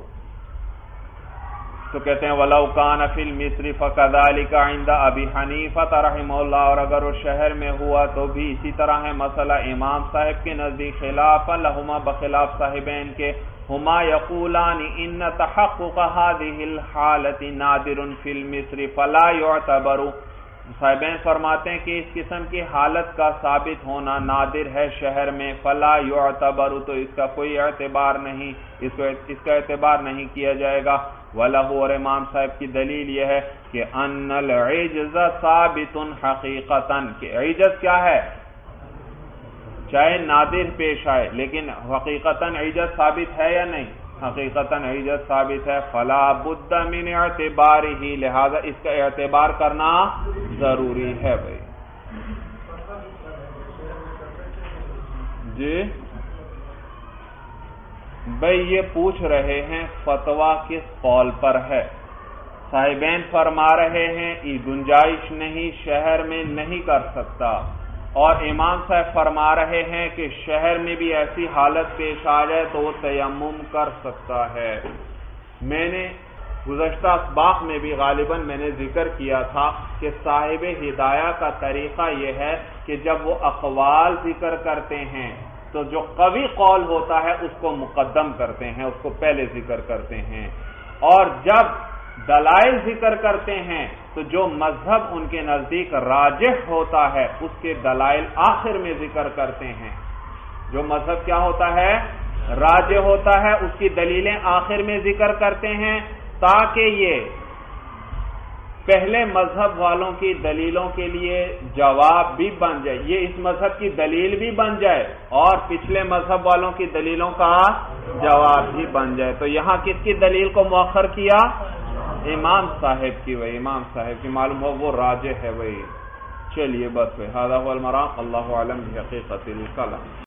تو کہتے ہیں وَلَوْ كَانَ فِي الْمِصْرِ فَكَذَلِكَ عِنْدَ أَبِي حَنِيفَةَ رَحِمَهُ اللَّهُ، اور اگر وہ شہر میں ہوا تو بھی اسی طرح ہے مسئلہ امام صاحب کے نزدیک خلافا لہما، بخلاف صاحبین کے. ہما یقولان ان تحقق هذه الحالة نادر في المصر فلا يعتبر. صاحبین فرماتے ہیں کہ اس قسم کی حالت کا ثابت ہونا نادر ہے شہر میں، فلا يعتبر، تو اس کا کوئی اعتبار نہیں، اس کو اس کا اعتبار نہیں کیا جائے گا. وَلَهُ، اور امام صاحب کی دلیل یہ ہے کہ ان العجز ثابت حقیقتاً، کہ عجز کیا ہے؟ چاہے نادر پیش آئے لیکن حقیقتاً عجز ثابت ہے یا نہیں؟ حقیقتاً عجز ثابت ہے. فلا بد من اعتبارہ، لہذا اس کا اعتبار کرنا ضروری ہے بھائی. جی بھئی یہ پوچھ رہے ہیں فتویٰ کس قول پر ہے؟ صاحبین فرما رہے ہیں یہ گنجائش نہیں، شہر میں نہیں کر سکتا، اور امام صاحب فرما رہے ہیں کہ شہر میں بھی ایسی حالت پیش آ جائے تو وہ تیمم کر سکتا ہے۔ میں نے گزشتہ اسباق میں بھی غالباً میں نے ذکر کیا تھا کہ صاحب ہدایہ کا طریقہ یہ ہے کہ جب وہ اقوال ذکر کرتے ہیں تو جو قوی قول ہوتا ہے اس کو مقدم کرتے ہیں، اس کو پہلے ذکر کرتے ہیں، اور جب دلائل ذکر کرتے ہیں تو جو مذہب ان کے نزدیک راجح ہوتا ہے اس کے دلائل آخر میں ذکر کرتے ہیں۔ جو مذہب کیا ہوتا ہے؟ راجح ہوتا ہے، اس کی دلیلیں آخر میں ذکر کرتے ہیں تاکہ یہ پہلے مذہب والوں کی دلیلوں کے لیے جواب بھی بن جائے، یہ اس مذہب کی دلیل بھی بن جائے اور پچھلے مذہب والوں کی دلیلوں کا جواب بھی بن جائے۔ تو یہاں کس کی دلیل کو مؤخر کیا؟ امام صاحب کی، وہی امام صاحب کی، معلوم ہو وہ راجح ہے وہی۔ چلیے بس، هذا هو المرام، اللہ اعلم بحقیقت الکلام۔